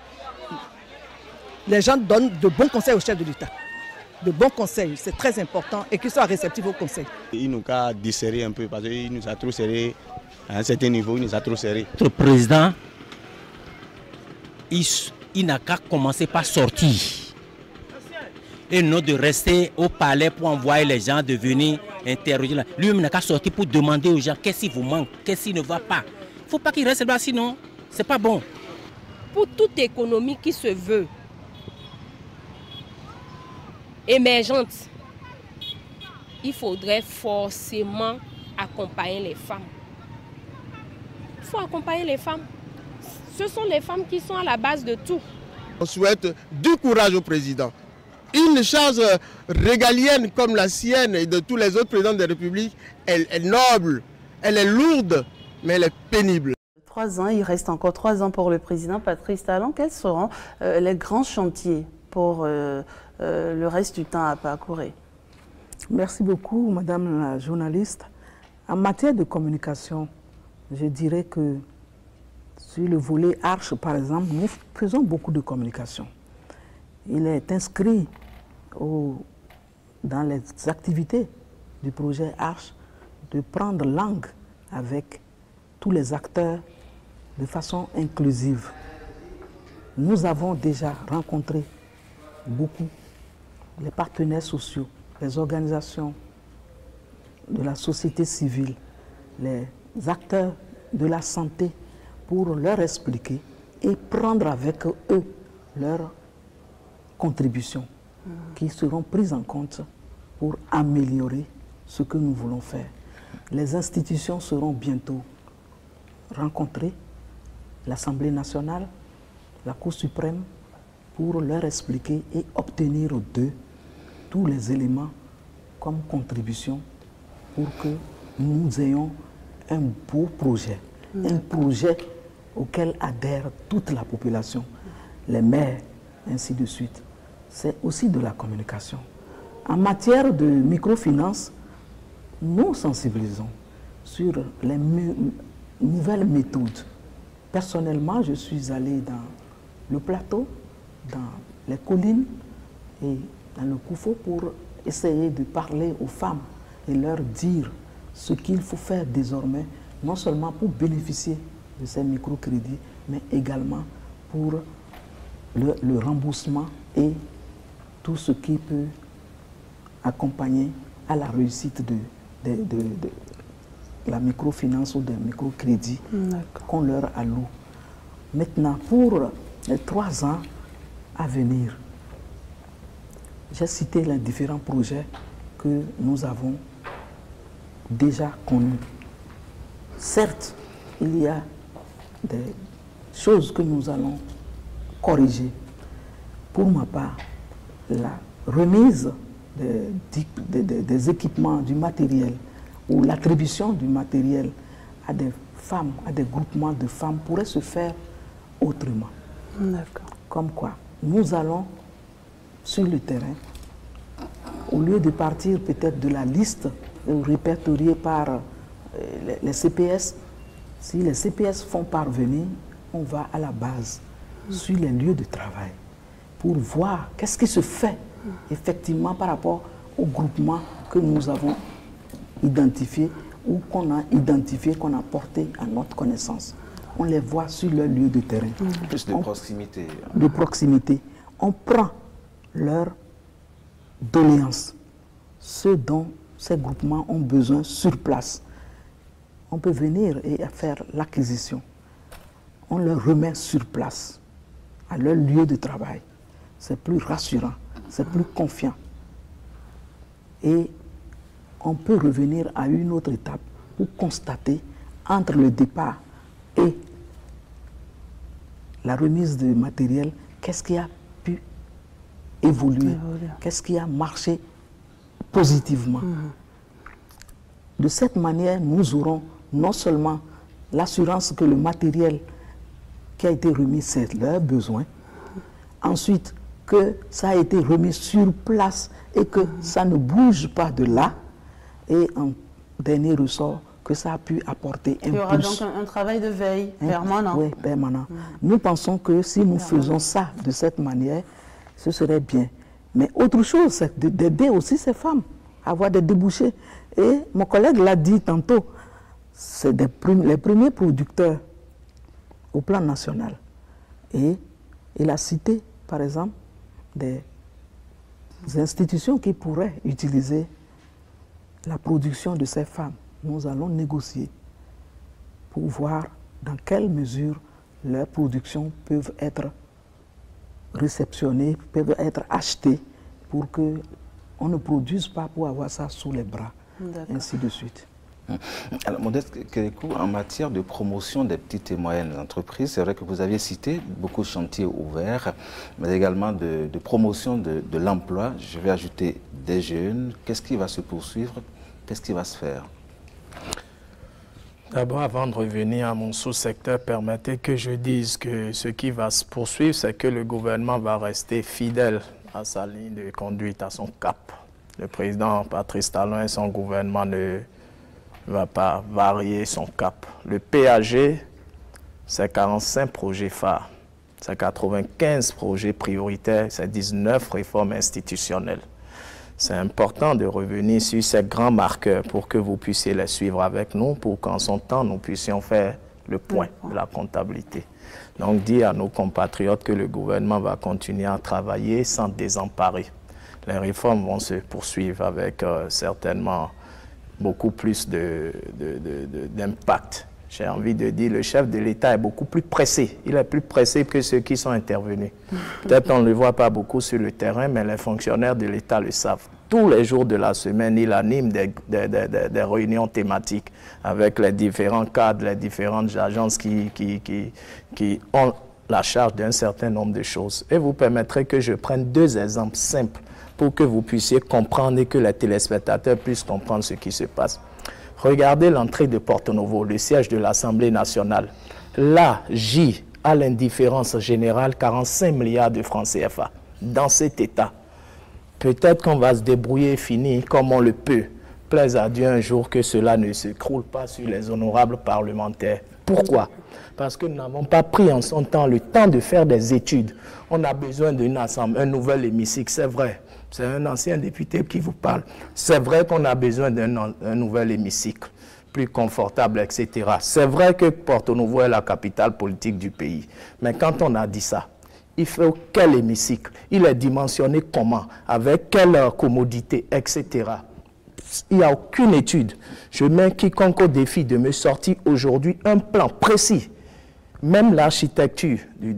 les gens donnent de bons conseils au chef de l'État. De bons conseils, c'est très important, et qu'ils soient réceptifs aux conseils. Il nous a desserré un peu, parce qu'il nous a trop serré, à un certain niveau, il nous a trop serré. Notre président, il n'a qu'à commencer par sortir. Et non de rester au palais pour envoyer les gens de venir interroger. Lui-même n'a qu'à sortir pour demander aux gens qu'est-ce qui vous manque, qu'est-ce qui ne va pas. Il ne faut pas qu'il reste là, sinon ce n'est pas bon. Pour toute économie qui se veut émergente, il faudrait forcément accompagner les femmes. Il faut accompagner les femmes. Ce sont les femmes qui sont à la base de tout. On souhaite du courage au président. Une charge régalienne comme la sienne et de tous les autres présidents de la République, elle est noble, elle est lourde, mais elle est pénible. 3 ans, il reste encore 3 ans pour le président Patrice Talon. Quels seront les grands chantiers pour le reste du temps à parcourir? Merci beaucoup, madame la journaliste. En matière de communication, je dirais que sur le volet Arche, par exemple, nous faisons beaucoup de communication. Il est inscrit dans les activités du projet Arche de prendre langue avec tous les acteurs de façon inclusive. Nous avons déjà rencontré beaucoup les partenaires sociaux, les organisations de la société civile, les acteurs de la santé pour leur expliquer et prendre avec eux leurs contributions qui seront prises en compte pour améliorer ce que nous voulons faire. Les institutions seront bientôt rencontrées, l'Assemblée nationale, la Cour suprême, pour leur expliquer et obtenir d'eux tous les éléments comme contribution pour que nous ayons un beau projet, un projet auquel adhère toute la population, les maires, ainsi de suite. C'est aussi de la communication. En matière de microfinance, nous sensibilisons sur les nouvelles méthodes. Personnellement, je suis allé dans le plateau, dans les collines et dans le Koufo pour essayer de parler aux femmes et leur dire ce qu'il faut faire désormais, non seulement pour bénéficier de ces microcrédits, mais également pour le remboursement et tout ce qui peut accompagner à la réussite de la microfinance ou des microcrédits qu'on leur alloue. Maintenant, pour les 3 ans à venir, j'ai cité les différents projets que nous avons déjà connus. Certes, il y a des choses que nous allons corriger. Pour ma part, la remise des équipements, du matériel ou l'attribution du matériel à des femmes, à des groupements de femmes pourrait se faire autrement. Comme quoi, nous allons sur le terrain, au lieu de partir peut-être de la liste répertoriée par les CPS, si les CPS font parvenir, on va à la base, sur les lieux de travail, pour voir qu'est-ce qui se fait effectivement par rapport au groupement que nous avons identifié ou qu'on a identifié, qu'on a porté à notre connaissance. On les voit sur leur lieu de terrain. Plus de proximité. De proximité. On prend leur doléances, ce dont ces groupements ont besoin sur place. On peut venir et faire l'acquisition. On leur remet sur place, à leur lieu de travail. C'est plus rassurant, c'est plus confiant. Et on peut revenir à une autre étape pour constater entre le départ et la remise de matériel, qu'est-ce qui a pu évoluer, qu'est-ce qui a marché positivement. De cette manière, nous aurons non seulement l'assurance que le matériel qui a été remis, c'est leur besoin, ensuite que ça a été remis sur place et que ça ne bouge pas de là, et en dernier ressort, que ça a pu apporter un plus. Il y aura donc un travail de veille permanent. Oui, permanent. Nous pensons que si nous faisons ça de cette manière, ce serait bien. Mais autre chose, c'est d'aider aussi ces femmes à avoir des débouchés. Et mon collègue l'a dit tantôt, c'est les premiers producteurs au plan national. Et il a cité, par exemple, des institutions qui pourraient utiliser la production de ces femmes. Nous allons négocier pour voir dans quelle mesure leurs productions peuvent être réceptionnées, peuvent être achetées pour qu'on ne produise pas pour avoir ça sous les bras, ainsi de suite. Alors, Modeste Kérékou, en matière de promotion des petites et moyennes entreprises, c'est vrai que vous aviez cité beaucoup de chantiers ouverts, mais également de promotion de l'emploi. Je vais ajouter des jeunes. Qu'est-ce qui va se poursuivre? Qu'est-ce qui va se faire? D'abord, avant de revenir à mon sous-secteur, permettez que je dise que ce qui va se poursuivre, c'est que le gouvernement va rester fidèle à sa ligne de conduite, à son cap. Le président Patrice Talon et son gouvernement ne va pas varier son cap. Le PAG, c'est 45 projets phares, c'est 95 projets prioritaires, c'est 19 réformes institutionnelles. C'est important de revenir sur ces grands marqueurs pour que vous puissiez les suivre avec nous, pour qu'en son temps, nous puissions faire le point de la comptabilité. Donc, dire à nos compatriotes que le gouvernement va continuer à travailler sans désemparer. Les réformes vont se poursuivre avec certainement beaucoup plus d'impact. J'ai envie de dire, le chef de l'État est beaucoup plus pressé. Il est plus pressé que ceux qui sont intervenus. Peut-être on ne le voit pas beaucoup sur le terrain, mais les fonctionnaires de l'État le savent. Tous les jours de la semaine, il anime des réunions thématiques avec les différents cadres, les différentes agences qui ont la charge d'un certain nombre de choses. Et vous permettrez que je prenne deux exemples simples pour que vous puissiez comprendre et que les téléspectateurs puissent comprendre ce qui se passe. Regardez l'entrée de Porto Novo, le siège de l'Assemblée nationale. Là, J, à l'indifférence générale, 45 milliards de francs CFA. Dans cet état, peut-être qu'on va se débrouiller et finir comme on le peut. Plaise à Dieu un jour que cela ne se croule pas sur les honorables parlementaires. Pourquoi? Parce que nous n'avons pas pris en son temps le temps de faire des études. On a besoin d'une assemblée, un nouvel hémicycle, c'est vrai. C'est un ancien député qui vous parle. C'est vrai qu'on a besoin d'un nouvel hémicycle, plus confortable, etc. C'est vrai que Porto Novo est la capitale politique du pays. Mais quand on a dit ça, il faut quel hémicycle? Il est dimensionné comment? Avec quelle commodité, etc. Il n'y a aucune étude. Je mets quiconque au défi de me sortir aujourd'hui un plan précis. Même l'architecture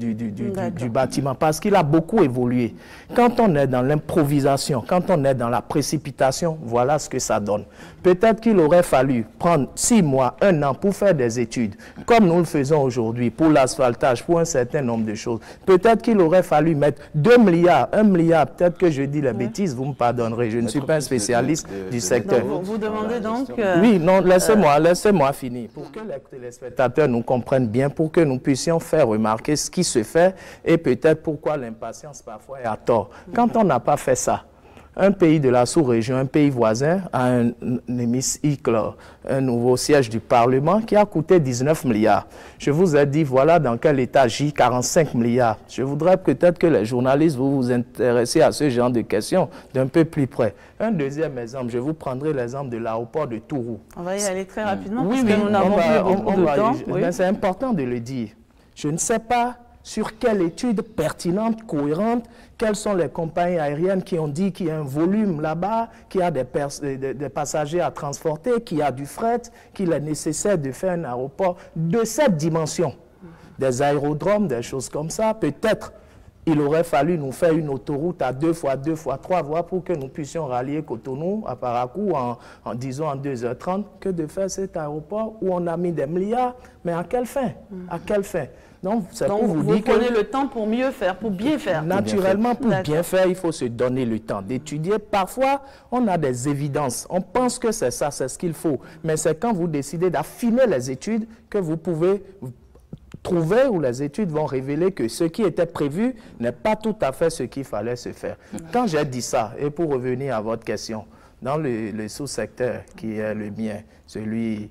du bâtiment, parce qu'il a beaucoup évolué. Quand on est dans l'improvisation, quand on est dans la précipitation, voilà ce que ça donne. Peut-être qu'il aurait fallu prendre 6 mois, 1 an pour faire des études, comme nous le faisons aujourd'hui, pour l'asphaltage, pour un certain nombre de choses. Peut-être qu'il aurait fallu mettre 2 milliards, 1 milliard, peut-être que je dis la bêtise, vous me pardonnerez, je ne suis pas un spécialiste du secteur. Vous demandez donc... Oui, non, laissez-moi finir, pour que les téléspectateurs nous comprennent bien, pour que nous puissions faire remarquer ce qui se fait et peut-être pourquoi l'impatience parfois est à tort. Quand on n'a pas fait ça, un pays de la sous-région, un pays voisin, a un hémicycle, un nouveau siège du Parlement qui a coûté 19 milliards. Je vous ai dit, voilà dans quel état J, 45 milliards. Je voudrais peut-être que les journalistes vous intéressiez à ce genre de questions d'un peu plus près. Un deuxième exemple, je vous prendrai l'exemple de l'aéroport de Tourou. On va y aller très rapidement parce que nous n'avons plus beaucoup de temps. C'est important de le dire. Je ne sais pas sur quelle étude pertinente, cohérente, quelles sont les compagnies aériennes qui ont dit qu'il y a un volume là-bas, qu'il y a des passagers à transporter, qu'il y a du fret, qu'il est nécessaire de faire un aéroport de cette dimension. Des aérodromes, des choses comme ça, peut-être il aurait fallu nous faire une autoroute à 2 fois 2 fois 3 voies pour que nous puissions rallier Cotonou à Parakou disons en 2h30 que de faire cet aéroport où on a mis des milliards. Mais à quelle fin? À quelle fin? Donc, vous prenez le temps pour mieux faire, pour bien faire. Naturellement, pour bien faire, il faut se donner le temps d'étudier. Parfois, on a des évidences. On pense que c'est ça, c'est ce qu'il faut. Mais c'est quand vous décidez d'affiner les études que vous pouvez trouver, où les études vont révéler que ce qui était prévu n'est pas tout à fait ce qu'il fallait se faire. Quand j'ai dit ça, et pour revenir à votre question, dans le sous-secteur qui est le mien, celui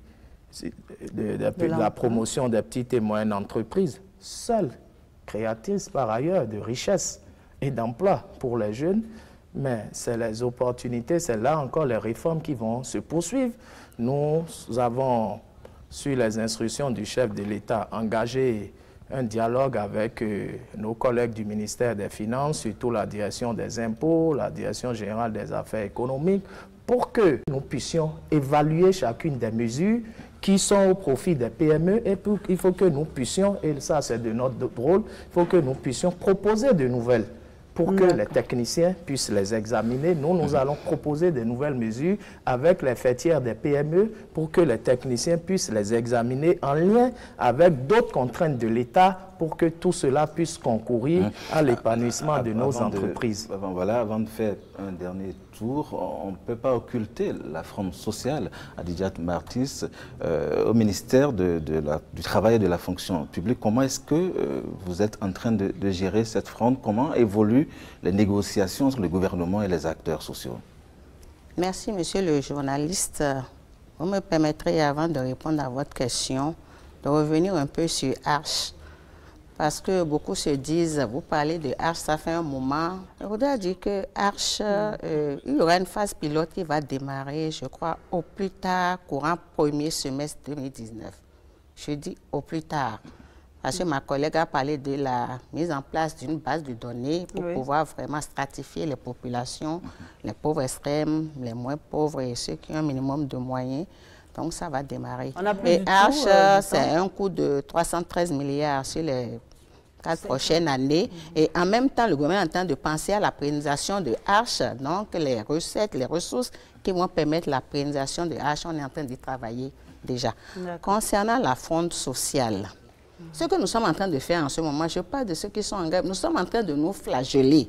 de la promotion des petites et moyennes entreprises, seule créatrice par ailleurs de richesse et d'emploi pour les jeunes, mais c'est les opportunités, c'est là encore les réformes qui vont se poursuivre. Nous avons, sur les instructions du chef de l'État, engagé un dialogue avec nos collègues du ministère des Finances, surtout la direction des impôts, la direction générale des affaires économiques, pour que nous puissions évaluer chacune des mesures qui sont au profit des PME, et il faut que nous puissions, et ça c'est de notre rôle, il faut que nous puissions proposer de nouvelles pour que les techniciens puissent les examiner. Nous allons proposer de nouvelles mesures avec les fêtières des PME pour que les techniciens puissent les examiner en lien avec d'autres contraintes de l'État pour que tout cela puisse concourir à l'épanouissement de nos entreprises. Avant de faire un dernier tour, on ne peut pas occulter la fronde sociale à Didiat Martis au ministère du Travail et de la Fonction publique. Comment est-ce que vous êtes en train de gérer cette fronde? Comment évoluent les négociations entre le gouvernement et les acteurs sociaux? Merci, monsieur le journaliste. Vous me permettrez, avant de répondre à votre question, de revenir un peu sur Arche. Parce que beaucoup se disent, vous parlez de Arche, ça fait un moment. Je voudrais dire que Arche, il y aura une phase pilote qui va démarrer, je crois, au plus tard, courant premier semestre 2019. Je dis au plus tard. Parce que ma collègue a parlé de la mise en place d'une base de données pour pouvoir vraiment stratifier les populations, les pauvres extrêmes, les moins pauvres et ceux qui ont un minimum de moyens. Donc, ça va démarrer. Et Arche, c'est un coût de 313 milliards sur les 4 prochaines années. Et en même temps, le gouvernement est en train de penser à la pérennisation de Arche. Donc, les recettes, les ressources qui vont permettre la pérennisation de Arche, on est en train d'y travailler déjà. Concernant la fronde sociale, ce que nous sommes en train de faire en ce moment, je parle de ceux qui sont en grève, nous sommes en train de nous flageller.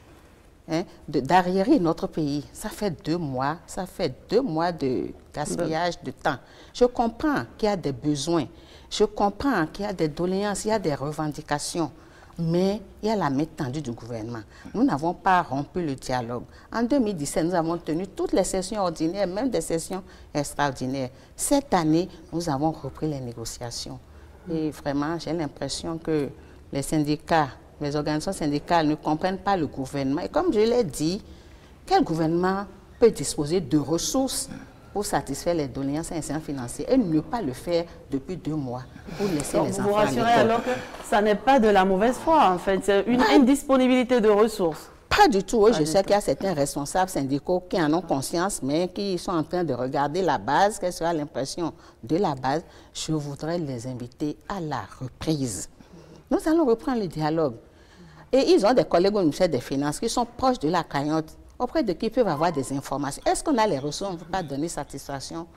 D'arriérer notre pays. Ça fait 2 mois, de gaspillage de temps. Je comprends qu'il y a des besoins, je comprends qu'il y a des doléances, il y a des revendications, mais il y a la main tendue du gouvernement. Nous n'avons pas rompu le dialogue. En 2017, nous avons tenu toutes les sessions ordinaires, même des sessions extraordinaires. Cette année, nous avons repris les négociations. Et vraiment, j'ai l'impression que les syndicats, les organisations syndicales ne comprennent pas le gouvernement. Et comme je l'ai dit, quel gouvernement peut disposer de ressources pour satisfaire les doléances et incidents financiers et ne pas le faire depuis 2 mois pour laisser les enfants vous rassurez alors que ça n'est pas de la mauvaise foi, en fait, c'est une indisponibilité de ressources. Pas du tout. Je sais qu'il y a certains responsables syndicaux qui en ont conscience, mais qui sont en train de regarder la base, quelle sera l'impression de la base. Je voudrais les inviter à la reprise. Nous allons reprendre le dialogue. Et ils ont des collègues au ministère des Finances qui sont proches de la cagnotte, auprès de qui ils peuvent avoir des informations. Est-ce qu'on a les ressources? On ne peut pas donner satisfaction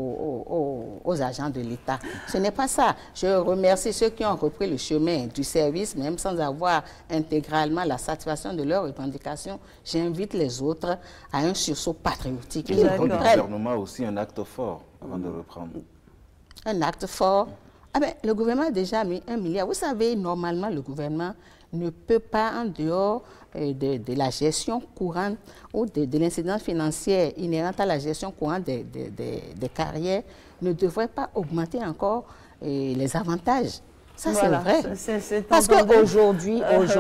aux agents de l'État. Ce n'est pas ça. Je remercie ceux qui ont repris le chemin du service, même sans avoir intégralement la satisfaction de leurs revendications. J'invite les autres à un sursaut patriotique. Le gouvernement a aussi un acte fort avant de reprendre. Un acte fort. Ah ben, le gouvernement a déjà mis 1 milliard. Vous savez, normalement, le gouvernement ne peut pas, en dehors de la gestion courante ou de l'incidence financière inhérente à la gestion courante des carrières, ne devrait pas augmenter encore les avantages. Ça, voilà, c'est vrai. Parce qu'aujourd'hui,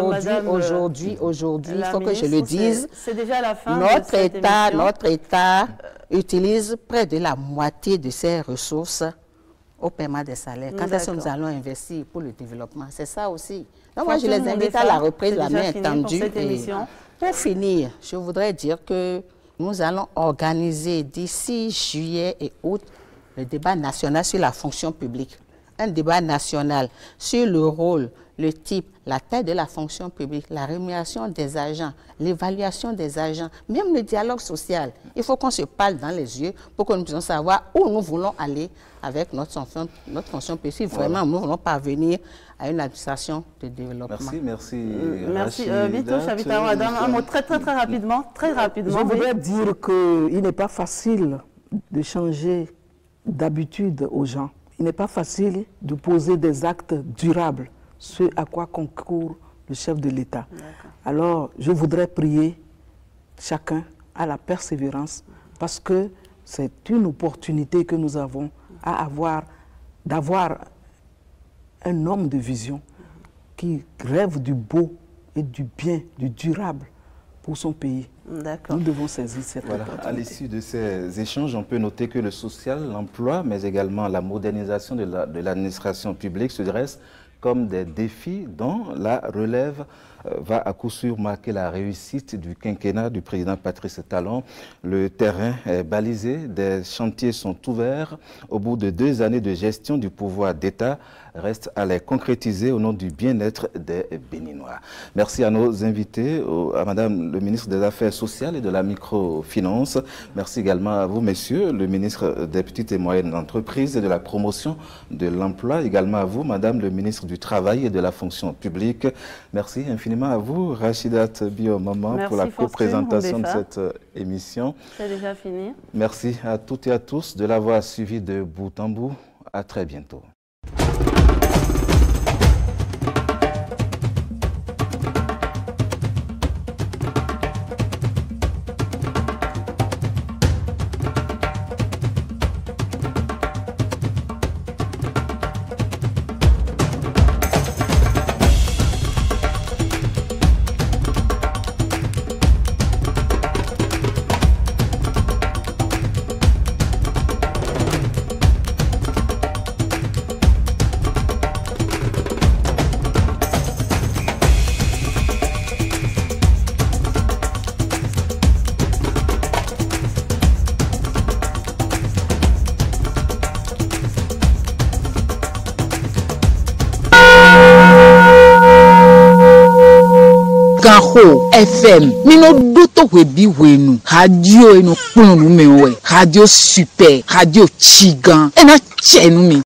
il faut que je le dise, déjà la fin notre État utilise près de la moitié de ses ressources au paiement des salaires. Quand est-ce que nous allons investir pour le développement? C'est ça aussi. Donc moi, je les invite à la reprise de la main tendue. Pour finir, je voudrais dire que nous allons organiser d'ici juillet et août le débat national sur la fonction publique. Un débat national sur le rôle, le type, la taille de la fonction publique, la rémunération des agents, l'évaluation des agents, même le dialogue social. Il faut qu'on se parle dans les yeux pour que nous puissions savoir où nous voulons aller avec notre fonction publique. Si vraiment nous voulons parvenir à une administration de développement. Merci. Merci. Vito Chavita Wadam, un mot très rapidement. Je voudrais dire qu'il n'est pas facile de changer d'habitude aux gens. Il n'est pas facile de poser des actes durables, ce à quoi concourt le chef de l'État. Alors, je voudrais prier chacun à la persévérance parce que c'est une opportunité que nous avons d'avoir un homme de vision qui rêve du beau et du bien, du durable pour son pays. Nous devons saisir cette opportunité. À l'issue de ces échanges, on peut noter que le social, l'emploi, mais également la modernisation de l'administration publique se dressent comme des défis dont la relève va à coup sûr marquer la réussite du quinquennat du président Patrice Talon. Le terrain est balisé, des chantiers sont ouverts. Au bout de 2 années de gestion du pouvoir d'État, reste à les concrétiser au nom du bien-être des Béninois. Merci à nos invités, à Madame le ministre des Affaires sociales et de la microfinance. Merci également à vous, messieurs, le ministre des petites et moyennes entreprises et de la promotion de l'emploi. Également à vous, Madame le ministre du Travail et de la fonction publique. Merci infiniment à vous, Rachidat Bio-Maman, pour la co-présentation de cette émission. C'est déjà fini. Merci à toutes et à tous de l'avoir suivi de bout en bout. À très bientôt. Ganho FM mino duto webi wenu radio eno kunu mewe radio super radio chigan ena chenu mi